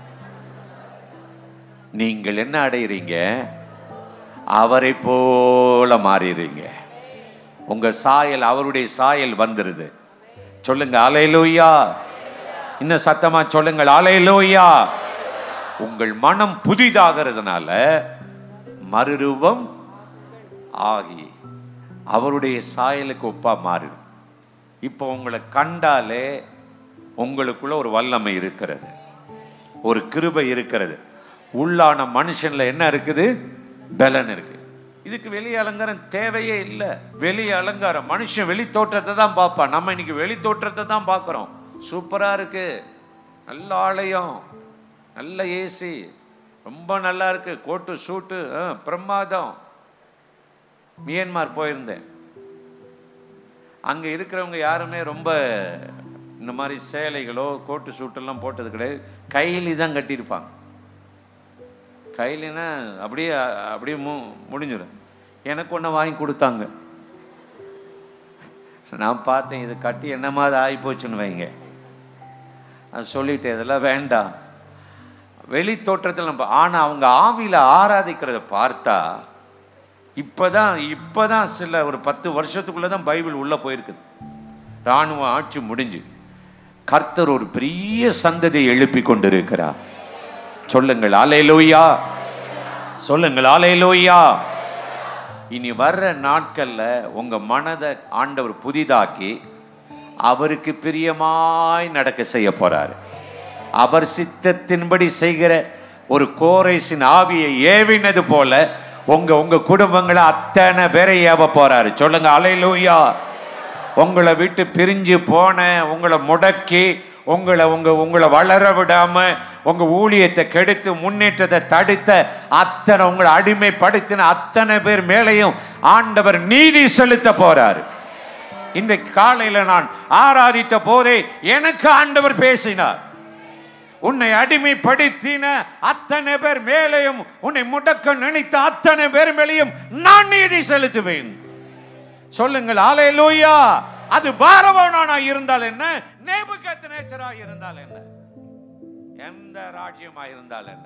நீங்கள் என்ன அடைகிறீங்க? அவரை போல மாறிடுறீங்க. உங்க சாயல், அவருடைய சாயல் வந்துருது. சொல்லுங்க அல்லேலூயா. இன்னும் சத்தமா சொல்லுங்கள் அல்லேலூயா. உங்கள் மனம் புதிதாகிறதுனால மறுரூபம் ஆகி அவருடைய சாயலுக்கு ஒப்பா மாறிடும். இப்போ உங்களை கண்டாலே உங்களுக்குள்ள ஒரு வல்லமை இருக்கிறது, ஒரு கிருபை இருக்கிறது. உள்ளான மனுஷன்ல என்ன இருக்குது? பலன் இருக்கு. இதுக்கு வெளி அலங்காரம் தேவையே இல்லை. வெளி அலங்காரம் மனுஷன் வெளி தோற்றத்தை தான் பார்ப்பான். நம்ம இன்னைக்கு வெளி தோற்றத்தை தான் பார்க்குறோம். சூப்பராக இருக்கு, நல்ல ஆலயம், நல்ல ஏசி, ரொம்ப நல்லா இருக்கு, கோட்டு சூட்டு பிரமாதம். மியான்மர் போயிருந்தேன். அங்கே இருக்கிறவங்க யாருமே ரொம்ப இந்த மாதிரி சேலைகளோ கோட்டு சூட்டெல்லாம் போட்டது கிடையாது. கைலி தான் கட்டியிருப்பாங்க. கைலினா அப்படியே அப்படியே முடிஞ்சிடும். எனக்கு ஒன்று வாங்கி கொடுத்தாங்க. நான் பார்த்தேன், இது கட்டி என்னமாதிரி ஆகிப்போச்சுன்னு வைங்க. அது சொல்லிட்டேன், இதெல்லாம் வேண்டாம். வெளி தோற்றத்தில் நம்ம, ஆனால் அவங்க ஆவியில் ஆராதிக்கிறத பார்த்தா இப்போதான் சில ஒரு 10 வருஷத்துக்குள்ளே தான் பைபிள் உள்ளே போயிருக்குது. இராணுவ ஆட்சி முடிஞ்சு கர்த்தர் ஒரு பெரிய சந்ததியை எழுப்பி கொண்டிருக்கிறார். சொல்லுங்கள் அல்லேலூயா, சொல்லுங்கள் அல்லேலூயா. இனி வர்ற நாட்கள்ல உங்க மனதை ஆண்டவர் புதிதாக்கி அவருக்கு பிரியமாய் நடக்க செய்ய போறாரு. அவர் சித்தத்தின்படி செய்கிற ஒரு கோரேசின் ஆவியை ஏவினது போல உங்க குடும்பங்களை அத்தனை பேரை ஏவ போறாரு. சொல்லுங்க அல்லேலூயா. உங்களை விட்டு பிரிஞ்சு போன, உங்களை முடக்கி, உங்களை வளர விடாம, உங்க ஊழியத்தை கெடுத்து முன்னேற்றத்தை தடுத்த அத்தனை, உங்களை அடிமைப்படுத்தின அத்தனை பேர் மேலையும் ஆண்டவர் நீதி செலுத்த போறாரு. இன்றைக்கு காலையில நான் ஆராதித்த போதே எனக்கு ஆண்டவர் பேசினார். உன்னை அடிமைப்படுத்தின அத்தனை பேர் மேலையும், உன்னை முடக்க நினைத்த அத்தனை பேர் மேலையும் நான் நீதி செலுத்துவேன். சொல்லுங்கள் அல்லேலூயா. அது பாரவானா இருந்தால் என்ன, நேபுகத்நேச்சரா இருந்தால் என்ன, எந்த ராஜ்யமா இருந்தால் என்ன,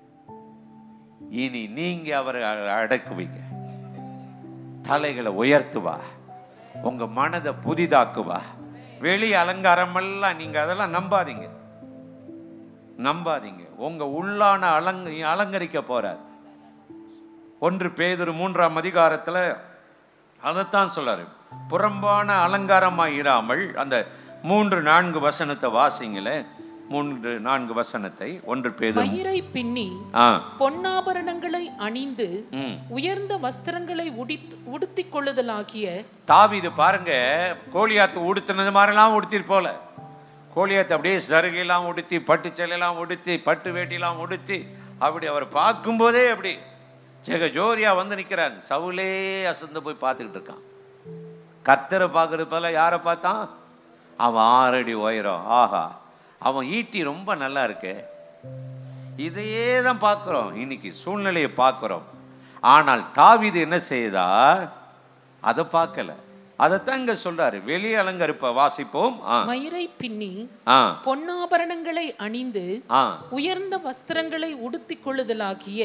இனி நீங்க அவரை அடக்குவீங்க. தலைகளை உயர்த்துவா, உங்க மனதை புதிதாக்குவா. வெளி அலங்காரம் எல்லாம் நீங்க அதெல்லாம் நம்பாதீங்க. உங்க உள்ளான அலங்கரிக்க போறார். 1 பேதுரு 3ஆம் அதிகாரத்துல அதைத்தான் சொல்றாரு. புறம்பான அலங்காரமாய் இராமல், அந்த 3-4 வசனத்தை வாசிங்களே. 3-4 வசனத்தை 1 பேதுரு. மயிரை பின்னி பொன்னாபரணங்களை அணிந்து உயர்ந்த வஸ்திரங்களை உடுத்திக் கொள்ளுதலாகிய. தாவீது பாருங்க, கோலியாத்து உடுத்தினது மாதிரிலாம் உடுத்திட்டு போல. கோலியாத்து அப்படியே சருகையெல்லாம் உடுத்தி, பட்டு சேலையெல்லாம் உடுத்தி, பட்டு வேட்டியெல்லாம் உடுத்தி, அப்படி அவர் பார்க்கும்போதே அப்படி ஜெகஜோதியா வந்து நிற்கிறாங்க. சவுலே அசந்து போய் பார்த்துக்கிட்டு இருக்கான். கர்த்தரை பார்க்கறது போல யாரை பார்த்தான்? அவன் 6 அடி உயரம். ஆஹா, அவன் ஈட்டி ரொம்ப நல்லா இருக்கு. இதையே தான் பார்க்குறோம், இன்னைக்கு சூழ்நிலையை பார்க்குறோம். ஆனால் தாவீது என்ன செய்தார்? அதை பார்க்கல. அதைத்தான் இங்க சொல்றாரு. வெளி அலங்கரிப்ப வாசிப்போம். மயிரை பின்னி பொன்னாபரணங்களை அணிந்து உயர்ந்த வஸ்திரங்களை உடுத்திக் கொள்ளுதலாகிய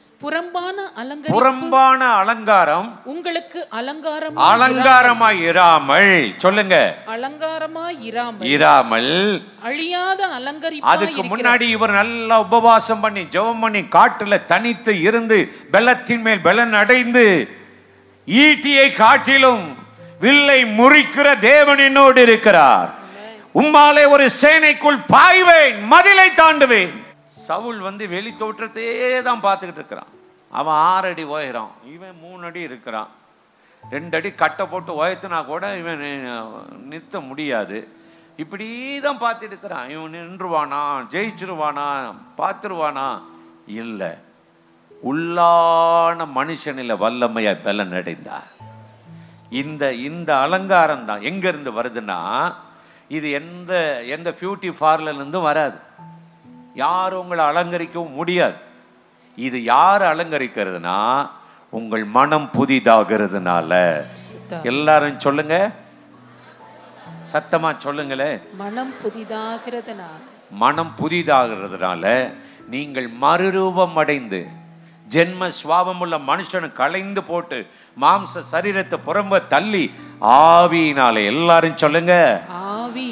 புறம்பான அலங்காரம் உங்களுக்கு அலங்காரமாய் இராமல். சொல்லுங்க, அலங்காரமாய் இராமல் அழியாத அலங்கரிப்பு. அதுக்கு முன்னாடி இவர் நல்லா உபவாசம் பண்ணி ஜெபம் பண்ணி காட்டுல தனித்து இருந்து பலத்தின் மேல் பலன் அடைந்து ஈட்டியை காட்டிலும் வில்லை முறிக்கிற தேவன் என்னோடு இருக்கிறார். உம்மாலே ஒரு சேனைக்குள் பாய்வேன், மதிலை தாண்டுவேன். சவுல் வந்து வெளி தோற்றத்தையே தான் பார்த்துக்கிட்டு இருக்கிறான். அவன் 6 அடி உயரம், இவன் 3 அடி இருக்கிறான். 2 அடி கட்டை போட்டு உயர்த்தினா கூட இவன் நிறுத்த முடியாது. இப்படி தான் பார்த்துட்டு இருக்கிறான். இவன் நின்றுவானா, ஜெயிச்சிருவானா, பார்த்துருவானா? இல்லை, உள்ளான மனுஷனில் வல்லமையா பலன் அடைந்தார். இந்த அலங்காரம் தான் எங்க இருந்து வருதுன்னா, இது எந்த பியூட்டி பார்லர்ல இருந்தும் வராது. யாரும் உங்களை அலங்கரிக்கவும் முடியாது. இது யார் அலங்கரிக்கிறதுனா, உங்கள் மனம் புதிதாகிறதுனால. எல்லாரும் சொல்லுங்க, சத்தமா சொல்லுங்களே. மனம் புதிதாகிறதுனால நீங்கள் மறுரூபம் அடைந்து ஜென்ம சுவாபம் உள்ள மனுஷனை களைந்து போட்டு மாம்ச சரீரத்தை புறம்ப தள்ளி ஆவியினாலே, எல்லாரும் சொல்லுங்க,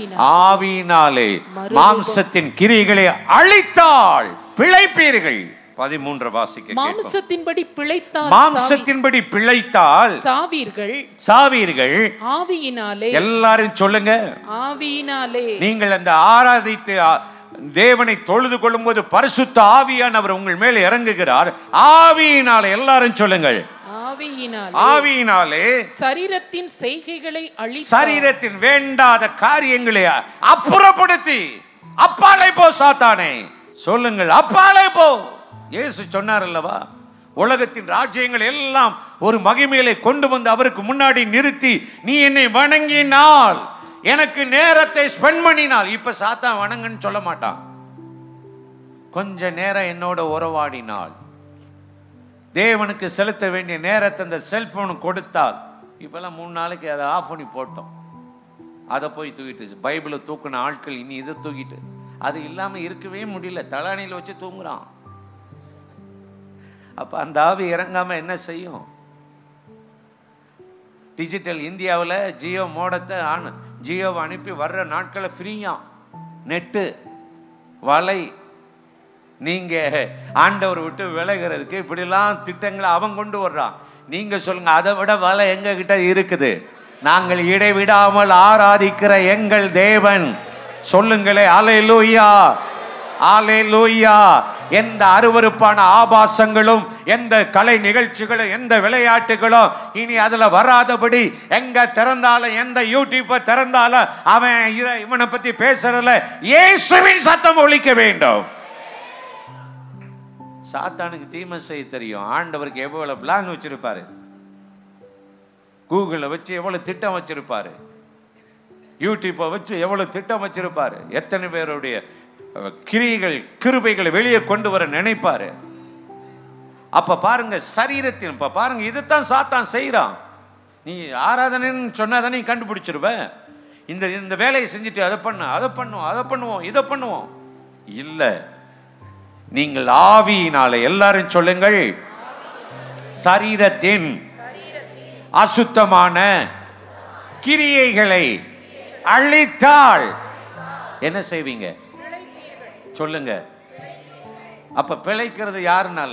ஆவியினாலே மாம்சத்தின் கிரியைகளை அழித்தால் பிழைப்பீர்கள். 13 வாசிக்க கேட்போம். மாம்சத்தின்படி பிழைத்தால் மாம்சத்தின்படி பிழைத்தால் சாவீர்கள். ஆவியினாலே. எல்லாரும் சொல்லுங்க, ஆவியினாலே. நீங்கள் அந்த ஆராதித்து தேவனை தொழுது கொள்ளும்போது பரிசுத்த ஆவியானவர் உங்கள் மேல் இறங்குகிறார். ஆவியினாலே. எல்லாரும் சொல்லுங்கள், ஆவியினாலே. சரீரத்தின் செய்கைகளை அழித்து, சரீரத்தின் வேண்டாத காரியங்களை அப்புறப்படுத்தி, அப்பாலே போ சாத்தானே. சொல்லுங்கள், அப்பாலே போ. இயேசு சொன்னார் அல்லவா, உலகத்தின் ராஜ்யங்கள் எல்லாம் ஒரு மகிமையிலே கொண்டு வந்து அவருக்கு முன்னாடி நிறுத்தி, நீ என்னை வணங்கினால், எனக்கு நேரத்தை ஸ்பெண்ட் பண்ணினால். இப்ப சாத்தான் வணங்குன்னு சொல்ல மாட்டான். கொஞ்ச நேரம் என்னோட உறவாடினால், தேவனுக்கு செலுத்த வேண்டிய நேரத்தை அந்த செல்போனு கொடுத்தால். இப்பெல்லாம் 3 நாளைக்கு அதை ஆஃப் பண்ணி போட்டோம். அதை போய் தூக்கிட்டு, பைபிளை தூக்குன ஆட்கள் இனி இதை தூக்கிட்டு, அது இல்லாமல் இருக்கவே முடியல. தலானியில் வச்சு தூங்குறான். அப்போ அந்த ஆவி இறங்காம என்ன செய்யும்? டிஜிட்டல் இந்தியாவில் ஜியோ மோடத்தை ஜியோவை அனுப்பி வர்ற நாட்களை ஃப்ரீயா நெட்டு வலை. நீங்க ஆண்டவர் விட்டு விலகிறதுக்கு இப்படிலாம் திட்டங்களை அவன் கொண்டு வர்றான். நீங்க சொல்லுங்க, அதை விட வலை எங்க கிட்ட இருக்குது? நாங்கள் இடைவிடாமல் ஆராதிக்கிற எங்கள் தேவன். சொல்லுங்களே, அல்லேலூயா, அல்லேலூயா. எந்த அருவருப்பான ஆபாசங்களும், எந்த கலை நிகழ்ச்சிகளும், எந்த விளையாட்டுகளும் இனி அதுல வராதபடி, எங்க திறந்தாலும், எந்த யூடியூப்பை திறந்தாலும் அவன் இவனை பத்தி பேசுறதுல இயேசுவின் சத்தம் ஒலிக்க வேண்டும். சாத்தானுக்கு தீமை செய்ய தெரியும். ஆண்டவருக்கு எவ்வளவு பிளான் வச்சிருப்பாரு, கூகுளை வச்சு எவ்வளவு திட்டம் வச்சிருப்பாரு, யூடியூப்பை வச்சு எவ்வளவு திட்டம் வச்சிருப்பாரு. எத்தனை பேருடைய கிரியைகள் கிருபைகளை வெளியே கொண்டு வர நினைப்பாரு. அப்ப பாருங்க, சரீரத்தின் இப்ப பாருங்க, இதைத்தான் சாத்தான் செய்யறான். நீ ஆராதனைன்னு சொன்னாதான் நீ கண்டுபிடிச்சிருவ. இந்த வேலையை செஞ்சுட்டு அதை பண்ணுவோம், இதை பண்ணுவோம். இல்ல, நீங்கள் ஆவியினாலே. எல்லாரும் சொல்லுங்கள், சரீரத்தின் அசுத்தமான கிரியைகளை அழித்தால் என்ன செய்வீங்க? சொல்லுங்க. அப்ப பிழைக்கிறது யாருனால?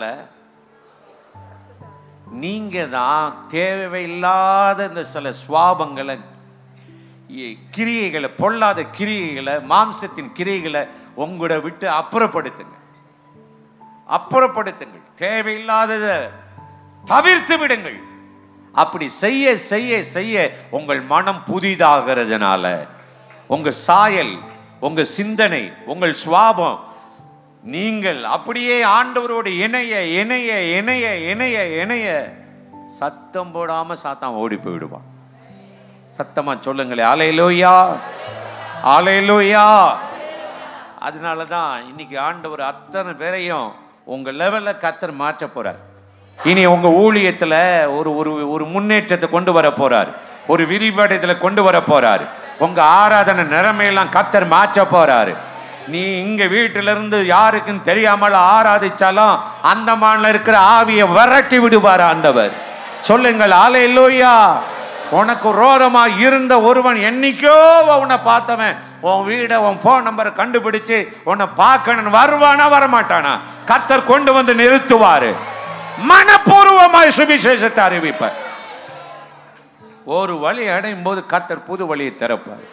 நீங்க தான் தேவையில்லாத இந்த சில சுவாபங்களை, கிரியைகளை, பொல்லாத கிரியைகளை, மாம்சத்தின் கிரியைகளை உங்களோட விட்டு அப்புறப்படுத்துங்கள். தேவையில்லாததை தவிர்த்து விடுங்கள். அப்படி செய்ய செய்ய செய்ய உங்கள் மனம் புதிதாகிறதுனால, உங்க சாயல், உங்க சிந்தனை, உங்கள் சுவாபம், நீங்கள் அப்படியே ஆண்டவரோடு இணைய இணைய இணைய இணைய இணைய சத்தம் போடாம சாத்தான் ஓடி போயிடுவான். சத்தமா சொல்லுங்களே, அல்லேலூயா, அல்லேலூயா. அதனாலதான் இன்னைக்கு ஆண்டவர் அத்தனை பேரையும் உங்க லெவல்ல கர்த்தர் மாற்ற போறார். இனி உங்க ஊழியத்துல ஒரு முன்னேற்றத்தை கொண்டு வர போறார், ஒரு விரிவடைதலை கொண்டு வர போறார். உங்க ஆராதனை நிலைமையெல்லாம் கர்த்தர் மாற்ற போறாரு. நீ இங்க வீட்டில இருந்து யாருக்கும் தெரியாமல் ஆராதிச்சாலும் அந்தமான்ல இருக்கிற ஆவியை விரட்டி விடுவார் ஆண்டவர். சொல்லுங்கள், அல்லேலூயா. உனக்கு ரோதமா இருந்த ஒருவன் என்னைக்கோ உன்னை பார்த்தவன் உன் வீட, உன் போன் நம்பரை கண்டுபிடிச்சு உன்னை பார்க்கணும் வருவானா வரமாட்டானா? கர்த்தர் கொண்டு வந்து நிறுத்துவாரு. மனப்பூர்வமாய் சுவிசேஷத்தை அறிவிப்பார். ஒரு வழி அடையும் போது கர்த்தர் புது வழியை திறப்பார்.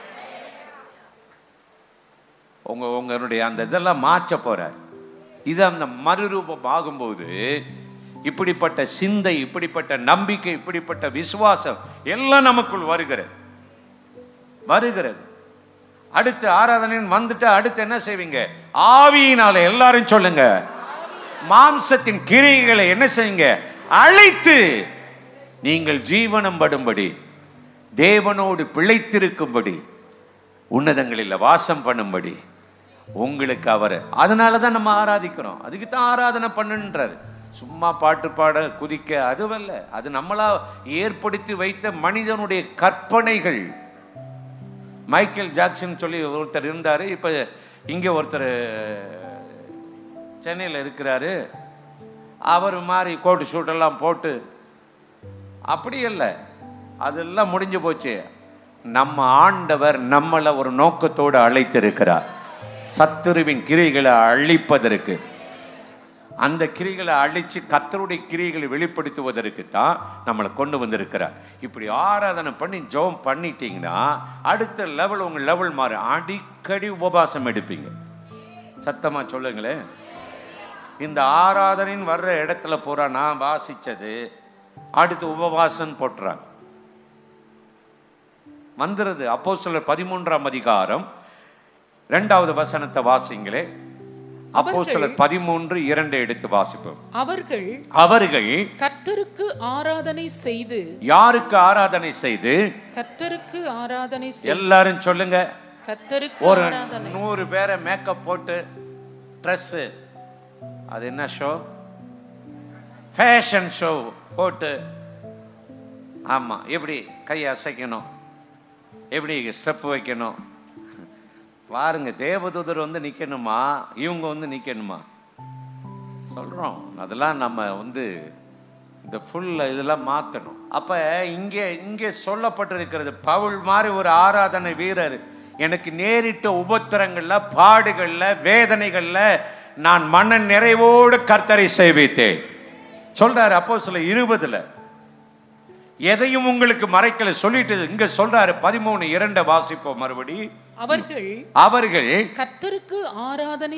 உங்களுடைய அந்த இதெல்லாம் மாற்ற போறார். இது அந்த மறுரூபம் ஆகும்போது இப்படிப்பட்ட சிந்தை, இப்படிப்பட்ட நம்பிக்கை, இப்படிப்பட்ட விசுவாசம் எல்லாம் நமக்குள் வருகிறது. அடுத்து ஆராதனை வந்துட்டு அடுத்து என்ன செய்வீங்க? ஆவியினால. எல்லாரும் சொல்லுங்க, மாம்சத்தின் கிரியைகளை என்ன செய்யுங்க? அழித்து நீங்கள் ஜீவனம் படும்படி, தேவனோடு பிழைத்திருக்கும்படி, உன்னதங்களில் வாசம் பண்ணும்படி உங்களுக்கு அவர். அதனாலதான் நம்ம ஆராதிக்கிறோம். அதுக்கு தான் ஆராதனை பண்ணுன்றார். சும்மா பாட்டு பாட குதிக்க அதுவல்ல. அது நம்மளா ஏற்படுத்தி வைத்த மனிதனுடைய கற்பனைகள். மைக்கேல் ஜாக்சன் சொல்லி ஒருத்தர் இருந்தாரு. இப்ப இங்க ஒருத்தர் சென்னையில் இருக்கிறாரு. அவர் மாதிரி கோட்டு ஷூட்டெல்லாம் போட்டு அப்படி இல்லை, அதெல்லாம் முடிஞ்சு போச்சு. நம்ம ஆண்டவர் நம்மளை ஒரு நோக்கத்தோடு அழைத்திருக்கிறார், சத்துருவின் கிரியைகளை அழிப்பதற்கு. அந்த கிரிகளை அழிச்சு கர்த்தருடைய கிரிகளை வெளிப்படுத்துவதற்கு தான் நம்மளை கொண்டு வந்திருக்கிறார். இப்படி ஆராதனை பண்ணி ஜெபம் பண்ணிட்டீங்கன்னா அடுத்த லெவல் உங்கள் லெவல் மாறு. அடிக்கடி உபவாசம் எடுப்பீங்க. சத்தமா சொல்லுங்களேன். இந்த ஆராதனைன்னு வர்ற இடத்துல பூரா நான் வாசிச்சது அடுத்து உபவாசம் போட்டுறாங்க வந்துருது. அப்போஸ்தலர் 13ஆம் அதிகாரம் 2வது வசனத்தை வாசிங்களே. அப்போஸ்தலர் 13:2 எடுத்து வாசிப்போம். அவர்கள் கர்த்தருக்கு ஆராதனை செய்து. யாருக்கு ஆராதனை செய்து? கர்த்தருக்கு ஆராதனை செய்து. எல்லாரும் சொல்லுங்க. கர்த்தருக்கு ஆராதனை. 100 பேரை மேக்கப் போட்டு ட்ரெஸ், அது என்ன ஷோ? ஃபேஷன் ஷோ போட்டு, ஆமா, எப்படி கையை அசைக்கணும், எப்படி ஸ்டெப் வைக்கணும் பாருங்க. தேவதூதர் வந்து நிக்கணுமா, இவங்க வந்து நிக்கணுமா சொல்றோம். அதெல்லாம் நம்ம வந்து இந்த ஃபுல் இதெல்லாம் மாற்றணும். அப்ப இங்கே சொல்லப்பட்டிருக்கிறது, பவுல் மாதிரி ஒரு ஆராதனை வீரர் எனக்கு நேரிட்ட உபத்திரங்கள்ல, பாடுகள்ல, வேதனைகள்ல நான் மன நிறைவோடு கர்த்தரை சேவித்தேன் சொல்றாரு. அப்போஸ்தலர் 20 எதையும் உங்களுக்கு மறைக்கல சொல்லிட்டு இங்க சொல்றாரு. 13:2 வாசிப்போம் மறுபடி. அவர்கள் கர்த்தருக்கு ஆராதனை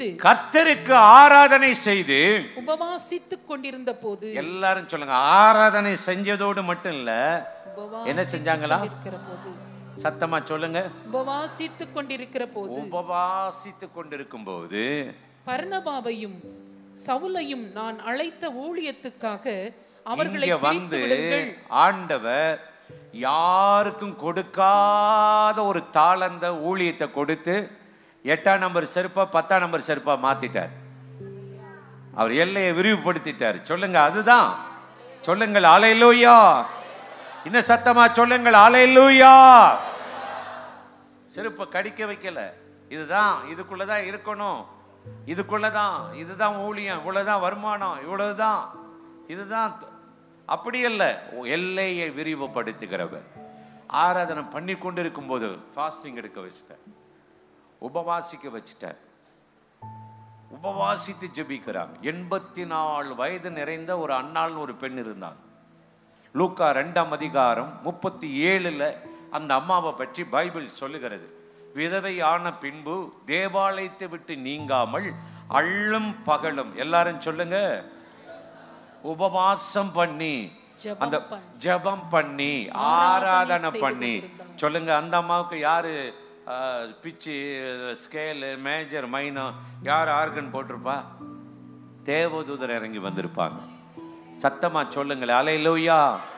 செய்து உபவாசித்துக் கொண்டிருந்த போது. எல்லாரும் சொல்லுங்க. ஆராதனை செஞ்சதோடு மட்டும் இல்ல, என்ன செஞ்சாங்களா? சத்தமா சொல்லுங்க. உபவாசித்துக் கொண்டிருக்கும் போது பர்னபாவையும் சவுலையும் நான் அழைத்த ஊழியத்துக்காக அவர்களை வந்து ஆண்டவர் யாருக்கும் கொடுக்காத ஒரு தாளந்த ஊழியத்தை கொடுத்து 8ஆம் நம்பர் செருப்பா 10ஆம் நம்பர் செருப்பா மாத்திட்டார். அவர் எல்லையை விரிவுபடுத்திட்டார். சொல்லுங்க. அதுதான் சொல்லுங்கள். அல்லேலூயா. இன்னும் சத்தமா சொல்லுங்கள். அல்லேலூயா. செருப்பை கடிக்க வைக்கல. இதுதான், இதுக்குள்ளதான் இருக்கணும், இதுக்குள்ளதான், இதுதான் ஊழியம், இவ்வளவுதான் வருமானம், இவ்வளவுதான், இதுதான். அப்படி அல்ல, எல்லையை விரிவுபடுத்துகிறவர். ஆராதனை பண்ணி கொண்டு இருக்கும் போது ஃபாஸ்டிங் எடுக்க வச்சுட்டார், உபவாசிக்க வச்சுட்டார். உபவாசித்து ஜெபிக்கிறாங்க. 84 வயது நிறைந்த ஒரு அன்னாள் ஒரு பெண் இருந்தாங்க. லூக்கா 2ஆம் அதிகாரம் 37 அந்த அம்மாவை பற்றி பைபிள் சொல்லுகிறது. விதவை ஆன பின்பு தேவாலயத்தை விட்டு நீங்காமல் அள்ளும் பகலும், எல்லாரும் சொல்லுங்க, உபவாசம் பண்ணி, அந்த ஜெபம் பண்ணி, ஆராதனை பண்ணி. சொல்லுங்க. அந்த அம்மாவுக்கு யாரு பிச்சு, ஸ்கேலு, மேஜர், மைனம், யார் ஆர்கன் போட்டிருப்பா? தேவதூதர் இறங்கி வந்திருப்பாங்க. சத்தமா சொல்லுங்களேன். அல்லேலூயா.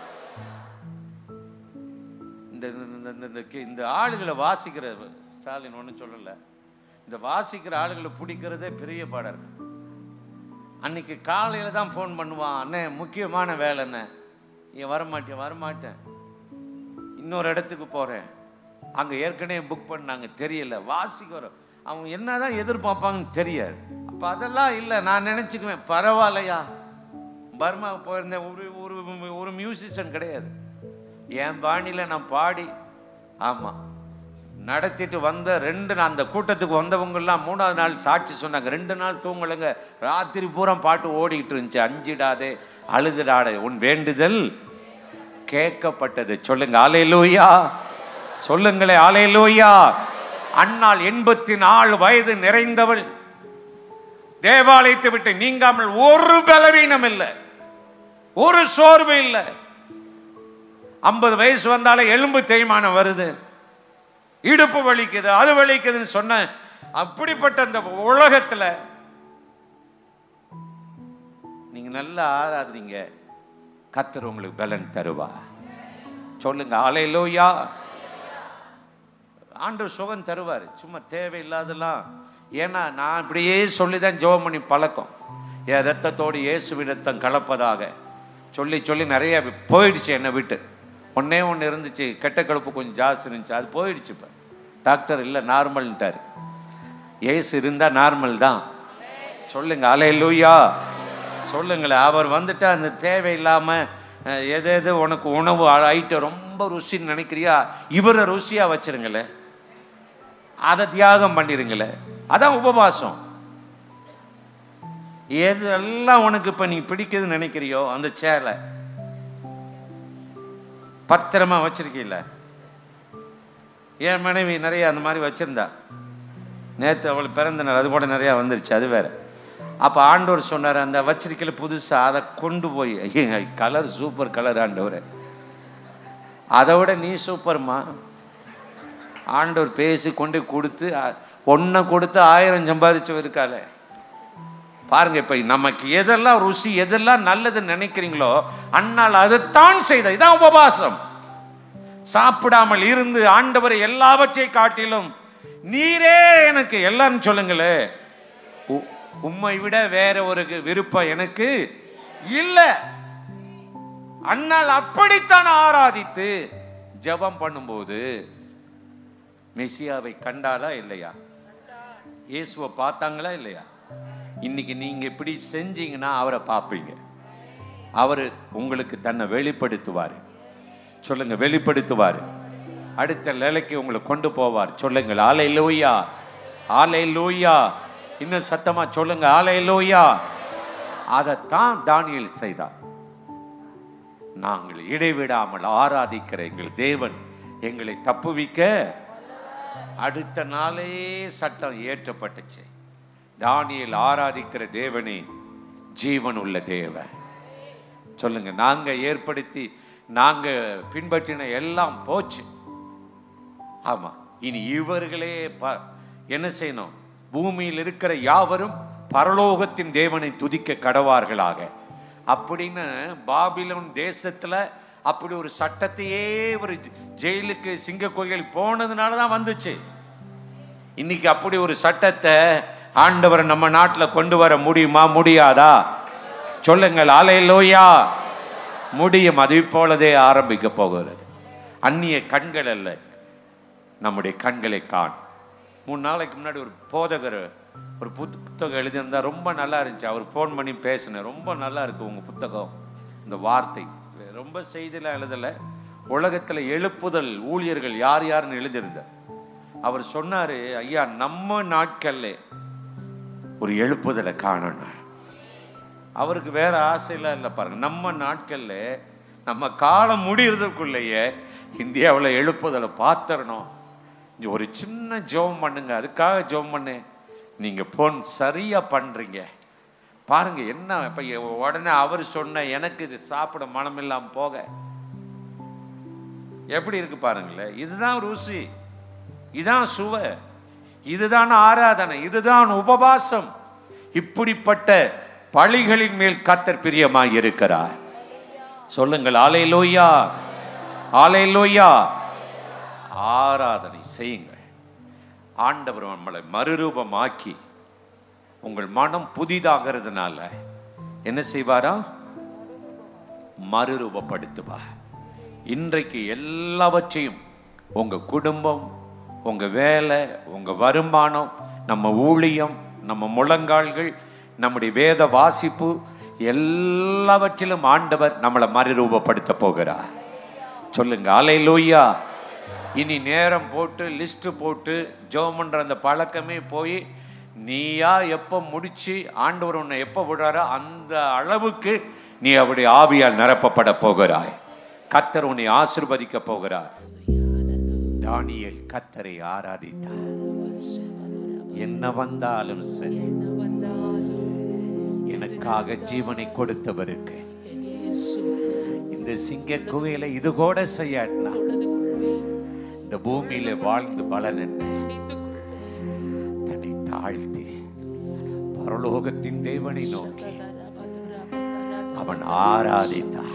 இந்த ஆளுகளை வாசிக்கிற ஸ்டாலின் ஒன்றும் சொல்லல, இந்த வாசிக்கிற ஆளுகளை பிடிக்கிறதே பெரிய பாடம். அன்னைக்கு காலையில தான் ஃபோன் பண்ணுவான், அண்ணே முக்கியமான வேலைண்ணே, ஏன் வரமாட்டேன், இன்னொரு இடத்துக்கு போறேன், அங்க ஏற்கனவே புக் பண்ணாங்க, தெரியல. வாசிக்கிறோம், அவங்க என்னதான் எதிர்பார்ப்பாங்கன்னு தெரியாது. அப்ப அதெல்லாம் இல்லை. நான் நினைச்சுக்குவேன், பரவாயில்லையா, பர்மா போயிருந்தேன், ஒரு மியூசிஷியன் கிடையாது, என் பாணியில நான் பாடி, ஆமா, நடத்திட்டு வந்த அந்த கூட்டத்துக்கு வந்தவங்கெல்லாம் 3ஆவது நாள் சாட்சி சொன்னாங்க. 2 நாள் தூங்கலைங்க, ராத்திரி பூரா பாட்டு ஓடிக்கிட்டு இருந்துச்சு. அஞ்சிடாதே, அழுதுடாதே, உன் வேண்டுதல் கேட்கப்பட்டது. சொல்லுங்க. அல்லேலூயா. சொல்லுங்களே. அல்லேலூயா. அன்னாள் 84 வயது நிறைந்தவள், தேவாலயத்தை விட்டு நீங்காமல், ஒரு பலவீனம் இல்லை, ஒரு சோர்வு இல்லை. 50 வயசு வந்தாலே எலும்பு தேய்மானம் வருது, இடுப்பு வலிக்குது, அது வலிக்குதுன்னு சொன்ன அப்படிப்பட்ட அந்த உலகத்துல நீங்க நல்லா ஆராதீங்க, கர்த்தர் உங்களுக்கு பலன் தருவா. சொல்லுங்க. அல்லேலூயா. ஆண்டவர் சுகம் தருவார். சும்மா தேவையில்லாதெல்லாம். ஏன்னா நான் இப்படியே சொல்லிதான் ஜெபம் பண்ணி பழக்கம். என் ரத்தத்தோடு இயேசுவின் ரத்தம் கலப்பதாக சொல்லி சொல்லி நிறைய போயிடுச்சு. என்னை விட்டு ஒன்னே ஒன்று இருந்துச்சு, கெட்ட கலப்பு கொஞ்சம் ஜாஸ்தி இருந்துச்சு, அது போயிடுச்சு. இப்போ டாக்டர் இல்லை, நார்மல்ன்ட்டார். ஏசு இருந்தா நார்மல் தான். சொல்லுங்க. அல்லேலூயா. சொல்லுங்களேன். அவர் வந்துட்டா அந்த தேவையில்லாம எது உனக்கு உணவு ஐட்டம் ரொம்ப ருசின்னு நினைக்கிறியா, இவரை ருசியா வச்சிருங்களே, அதை தியாகம் பண்ணிருங்களே. அதான் உபவாசம். எதெல்லாம் உனக்கு இப்ப நீ பிடிக்குதுன்னு நினைக்கிறியோ அந்த சேலை பத்திரமா வச்சிருக்கீல்ல. என் மனைவி நிறைய அந்த மாதிரி வச்சிருந்தா. நேற்று அவள் பிறந்த நாள், அது கூட நிறையா வந்துருச்சு, அது வேற. அப்போ ஆண்டவர் சொன்னார், அந்த வச்சிருக்கல புதுசாக அதை கொண்டு போய், கலர் சூப்பர் கலர் ஆண்டவர், அதை விட நீ சூப்பர்மா. ஆண்டவர் பேசி கொண்டு கொடுத்து ஒன்றை கொடுத்து 1000 சம்பாதிச்சு இருக்காளே பாருங்க. இப்போ நமக்கு எதெல்லாம் ருசி, எதெல்லாம் நல்லதுன்னு நினைக்கிறீங்களோ அன்னால் அதைத்தான் செய்த. இதான் உபவாசம். சாப்பிடாமல் இருந்து ஆண்டவரை எல்லாவற்றை காட்டிலும் நீரே எனக்கு எல்லாம் சொல்லுங்களே, உம்மை விட வேற ஒரு விருப்பம் எனக்கு இல்லை. அன்னால் அப்படித்தான் ஆராதித்து ஜெபம் பண்ணும்போது மெசியாவை கண்டாளா இல்லையா? இயேசுவை பார்த்தாங்களா இல்லையா? இன்னைக்கு நீங்க இப்படி செஞ்சீங்கன்னா அவரை பார்ப்பீங்க. அவர் உங்களுக்கு தன்னை வெளிப்படுத்துவார். சொல்லுங்க, வெளிப்படுத்துவார். அடுத்த நிலைக்கு உங்களை கொண்டு போவார். சொல்லுங்கள் அல்லேலூயா, அல்லேலூயா. இன்னும் சத்தமா சொல்லுங்க அல்லேலூயா. அதைத்தான் தானியேல் செய்தார். நாங்கள் இடைவிடாமல் ஆராதிக்கிற எங்கள் தேவன் எங்களை தப்புவிக்க அடுத்த நாளே சட்டம் இயற்றப்பட்டுச்சு. தானியேல் ஆராதிக்கிற தேவனே ஜீவன் உள்ள தேவன். சொல்லுங்க, நாங்க ஏற்படுத்தி நாங்க பின்பற்றின எல்லாம் போச்சு. ஆமா, இனி இவர்களே என்ன செய்யணும்? பூமியில் இருக்கிற யாவரும் பரலோகத்தின் தேவனை துதிக்க கடவார்களாக அப்படின்னு பாபிலோன் தேசத்துல அப்படி ஒரு சட்டத்தையே ஒரு ஜெயிலுக்கு சிங்க கோயில் போனதுனால தான் வந்துச்சு. இன்னைக்கு அப்படி ஒரு சட்டத்தை ஆண்டவர் நம்ம நாட்டில் கொண்டு வர முடியுமா? முடியாதா? சொல்லுங்கள் அல்லேலூயா. முடியும். அதை போலதே ஆரம்பிக்க போகிறது. அந்நிய கண்கள் அல்ல, நம்முடைய கண்களை காண். 3 நாளைக்கு முன்னாடி ஒரு போதகர் ஒரு புத்தகம் எழுதியிருந்தா, ரொம்ப நல்லா இருந்துச்சு. அவர் ஃபோன் பண்ணி பேசினேன். ரொம்ப நல்லா இருக்கு உங்கள் புத்தகம். இந்த வார்த்தை ரொம்ப செய்திலாம் எழுதலை. உலகத்தில் எழுப்புதல் ஊழியர்கள் யார் யாருன்னு எழுதியிருந்தார். அவர் சொன்னார், ஐயா நம்ம நாட்கள்ல ஒரு எழுப்புதலை காணணும். அவருக்கு வேற ஆசையெல்லாம் இல்லை. பாருங்க, நம்ம நாட்கள்ல நம்ம காலம் முடிகிறதுக்குள்ளேயே இந்தியாவில் எழுப்புதலை பார்த்துடணும். ஒரு சின்ன ஜெபம் பண்ணுங்க, அதுக்காக ஜெபம் பண்ணு. நீங்க போன் சரியா பண்றீங்க பாருங்க. என்ன இப்ப உடனே அவர் சொன்ன எனக்கு இது சாப்பிட மனம் இல்லாம போக எப்படி இருக்கு பாருங்களேன். இதுதான் ருசி, இதுதான் சுவை, இதுதான் ஆராதனை, இதுதான் உபவாசம். இப்படிப்பட்ட பழிகளின் மேல் கர்த்தர் பிரியமாய் இருக்கிறார். சொல்லுங்கள் அல்லேலூயா, அல்லேலூயா. ஆராதனை செய்யுங்க. ஆண்டவர் நம்மளை மறுரூபமாக்கி உங்கள் மனம் புதிதாகிறதுனால என்ன செய்வாரா? மறுரூபப்படுத்துவார். இன்றைக்கு எல்லாவற்றையும், உங்க குடும்பம், உங்க வேலை, உங்க வருமானம், நம்ம ஊழியம், நம்ம முழங்கால்கள், நம்முடைய வேத வாசிப்பு, எல்லாவற்றிலும் ஆண்டவர் நம்மளை மறுரூபப்படுத்த போகிறார். சொல்லுங்க அல்லேலூயா. இனி நேரம் போட்டு லிஸ்ட் போட்டு ஜெபம் பண்ற அந்த பழக்கமே போய் நீயா எப்போ முடிச்சு ஆண்டவர் உன்னை எப்போ விடுறாரோ அந்த அளவுக்கு நீ அவருடைய ஆவியால் நிரப்பப்பட போகிறாய். கர்த்தர் உன்னை ஆசீர்வதிக்க போகிறார். தானியேல் கர்த்தரை ஆராதித்தார். என்ன வந்தாலும் சரி, எனக்காக ஜீவனை கொடுத்தவருக்கு இந்த சிங்க குகையில இது கூட செய்யாட்டினா இந்த பூமியில வாழ்ந்து பலன் என்ன? தன்னை தாழ்த்தி பரலோகத்தின் தேவனை நோக்கி அவன் ஆராதித்தான்.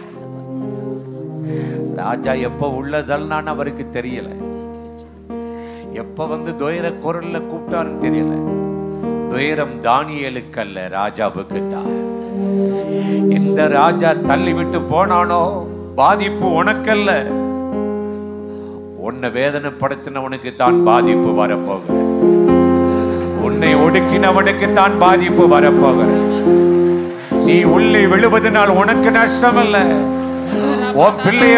ராஜா எப்ப உள்ளதெல்லாம் அவருக்கு தெரியல. எப்ப வந்து துயர குரல்ல கூப்பிட்டாருன்னு தெரியல. துயரம் தானியேலுக்கு அல்ல, ராஜாவுக்கு தான். எந்த ராஜா தள்ளி விட்டு போனானோ பாதிப்பு உனக்கல்ல, உன்னை வேதனைப்படுத்தினவனுக்கு தான் பாதிப்பு வரப்போகிற. உன்னை ஒடுக்கினவனுக்கு தான் பாதிப்பு வரப்போகிற. நீ உள்ளே விழுவதனால் உனக்கு நஷ்டம் அல்ல. உன் பிள்ளையை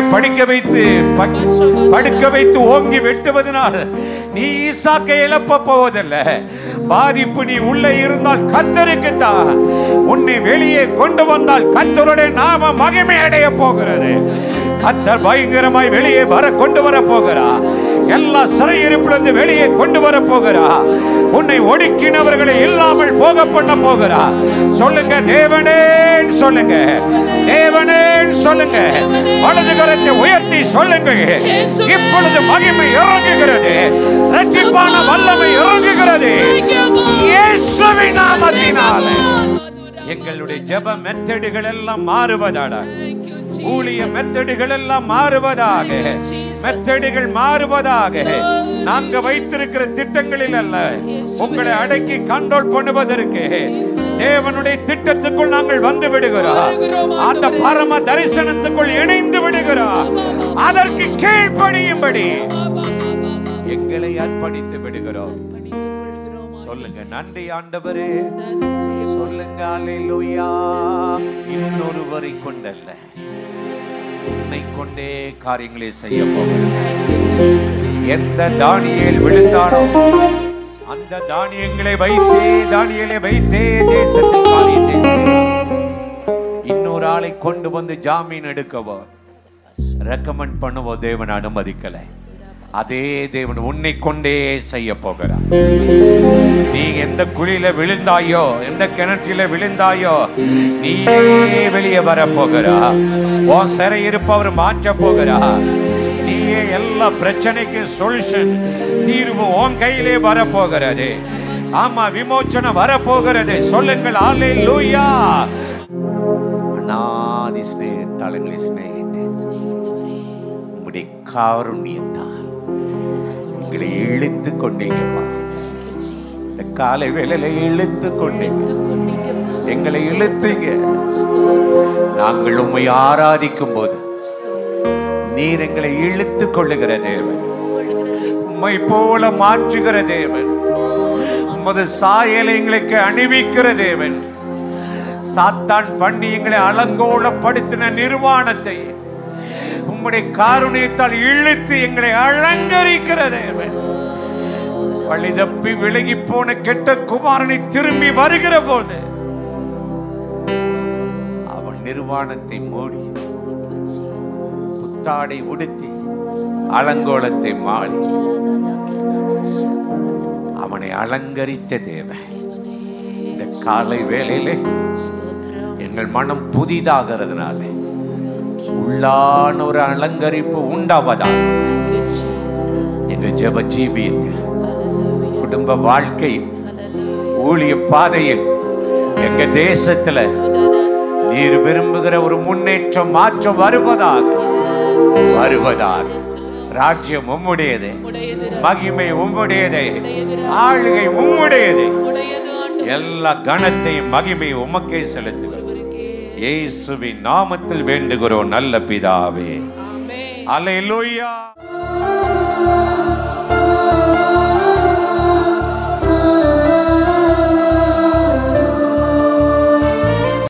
படுக்க வைத்து ஓங்கி வெட்டுவதனால் நீ ஈசாக்கை இழப்ப போவதில்லை. பாதிப்பு நீ உள்ளே இருந்தால் கர்த்தருக்கு தான். உன்னை வெளியே கொண்டு வந்தால் கர்த்தருடைய நாம மகிமை அடைய போகிறது. கர்த்தர் பயங்கரமாய் வெளியே கொண்டு வர போகிறார். எல்லா சிறையிருப்பிலிருந்து வெளியே கொண்டு வர போகிறார். உன்னை ஒடுக்கினவர்களை இல்லாமல் போக பண்ண போகிறார். சொல்லுங்க தேவனே சொல்லுங்க, தேவனே சொல்லுங்க. வலது கரத்தை உயர்த்தி சொல்லுங்க. இப்பொழுது மகிமை இறங்குகிறது, இரட்டிப்பான வல்லமை இறங்குகிறது இயேசுவின் நாமத்தினாலே. எங்களுடைய ஜெப மெத்தடுகள் எல்லாம் மாறுவதாக, ஊழிய மெத்தடுகள் எல்லாம் மாறுவதாக, மெத்தடுகள் மாறுவதாக. நாங்க வைத்திருக்கிற திட்டங்களில் அல்ல, உங்களை அடக்கி கண்ட்ரோல் பண்ணுவதற்கு தேவனுடைய திட்டத்துக்குள் நாங்கள் வந்து விடுகிறோம். அந்த பரம தரிசனத்துக்குள் இணைந்து விடுகிறோம். அதற்கு கீழ்ப்படியும்படி எங்களை அர்ப்பணித்து விடுகிறோம். சொல்லுங்க நன்றி ஆண்டவரே, சொல்லுங்க அல்லேலூயா. இன்னொருவரை கொண்டல்ல, உன்னை கொண்டே காரியங்களை செய்ய போகிறேன். எந்த தானியேல் விழுந்தானோ அந்த தானியங்களை வைத்தே தேசத்தின் காரியத்தை செய்தார். இன்னொரு ஆளை கொண்டு வந்து ஜாமீன் எடுக்கவோ ரெக்கமெண்ட் பண்ணவோ தேவன் அனுமதிக்கல. அதே தேவன் உன்னை கொண்டே செய்ய போகிறார். நீ எந்த குழியில விழுந்தாயோ, எந்த கிணற்றில விழுந்தாயோ, நீயே வெளியே வர போகிறா. உன் சிறையிருப்பவர் மாற்ற போகிறா. நீயே எல்லா பிரச்சனைக்கு சொல்யூஷன், தீர்வு உன் கையிலே வர போகிறது. ஆமா, விமோச்சனம் வர போகிறது. சொல்லுங்கள் அல்லேலூயா. அநாதி ஸ்நேகத்தாளங்களை ஸ்நேகித்தே உம்முடைய காருண்யத்தால் எங்களை இழுத்து கொண்டீங்கப்பா. இந்த காலை வேளையில இழுத்து கொண்டீங்க, எங்களை இழுத்தீங்க. நாங்கள் உம்மை ஆராதிக்கும் போது நீர் எங்களை இழுத்து கொள்ளுகிற தேவன், உம்மை போல மாற்றுகிற தேவன், உமது சாயலை எங்களுக்கு அணிவிக்கிற தேவன். சாத்தான் பண்ணி எங்களை அலங்கோலப்படுத்தின நிர்வாணத்தை உம்முடைய காருண்யத்தால் இழுத்து எங்களை அலங்கரிக்கிற தேவன். வழிதப்பி விலகி போன கெட்ட குமாரனை திரும்பி வருகிற போது அவன் நிர்வாணத்தை மூடி புத்தாடை உடுத்தி அலங்கோலத்தை மாறி அவனை அலங்கரித்த தேவன். இந்த காலை வேளையிலே எங்கள் மனம் புதிதாகிறதுனால உள்ளான ஒரு அலங்கரிப்பு உண்டாவதாக எங்க ஜெப ஜீவியத்தில், குடும்ப வாழ்க்கை, ஊழிய பாதையில், எங்க தேசத்துல நீர் விரும்புகிற ஒரு முன்னேற்றம், மாற்றம் வருவதாக. ராஜ்யம் உம்முடையதே, மகிமை உம்முடையதே, ஆளுகை உம்முடையதே. எல்லா கனத்தையும் மகிமையும் உமக்கே செலுத்துகிறோம். இயேசுவின் நாமத்தில் வேண்டுகிறோம் நல்ல பிதாவே. அல்லேலூயா.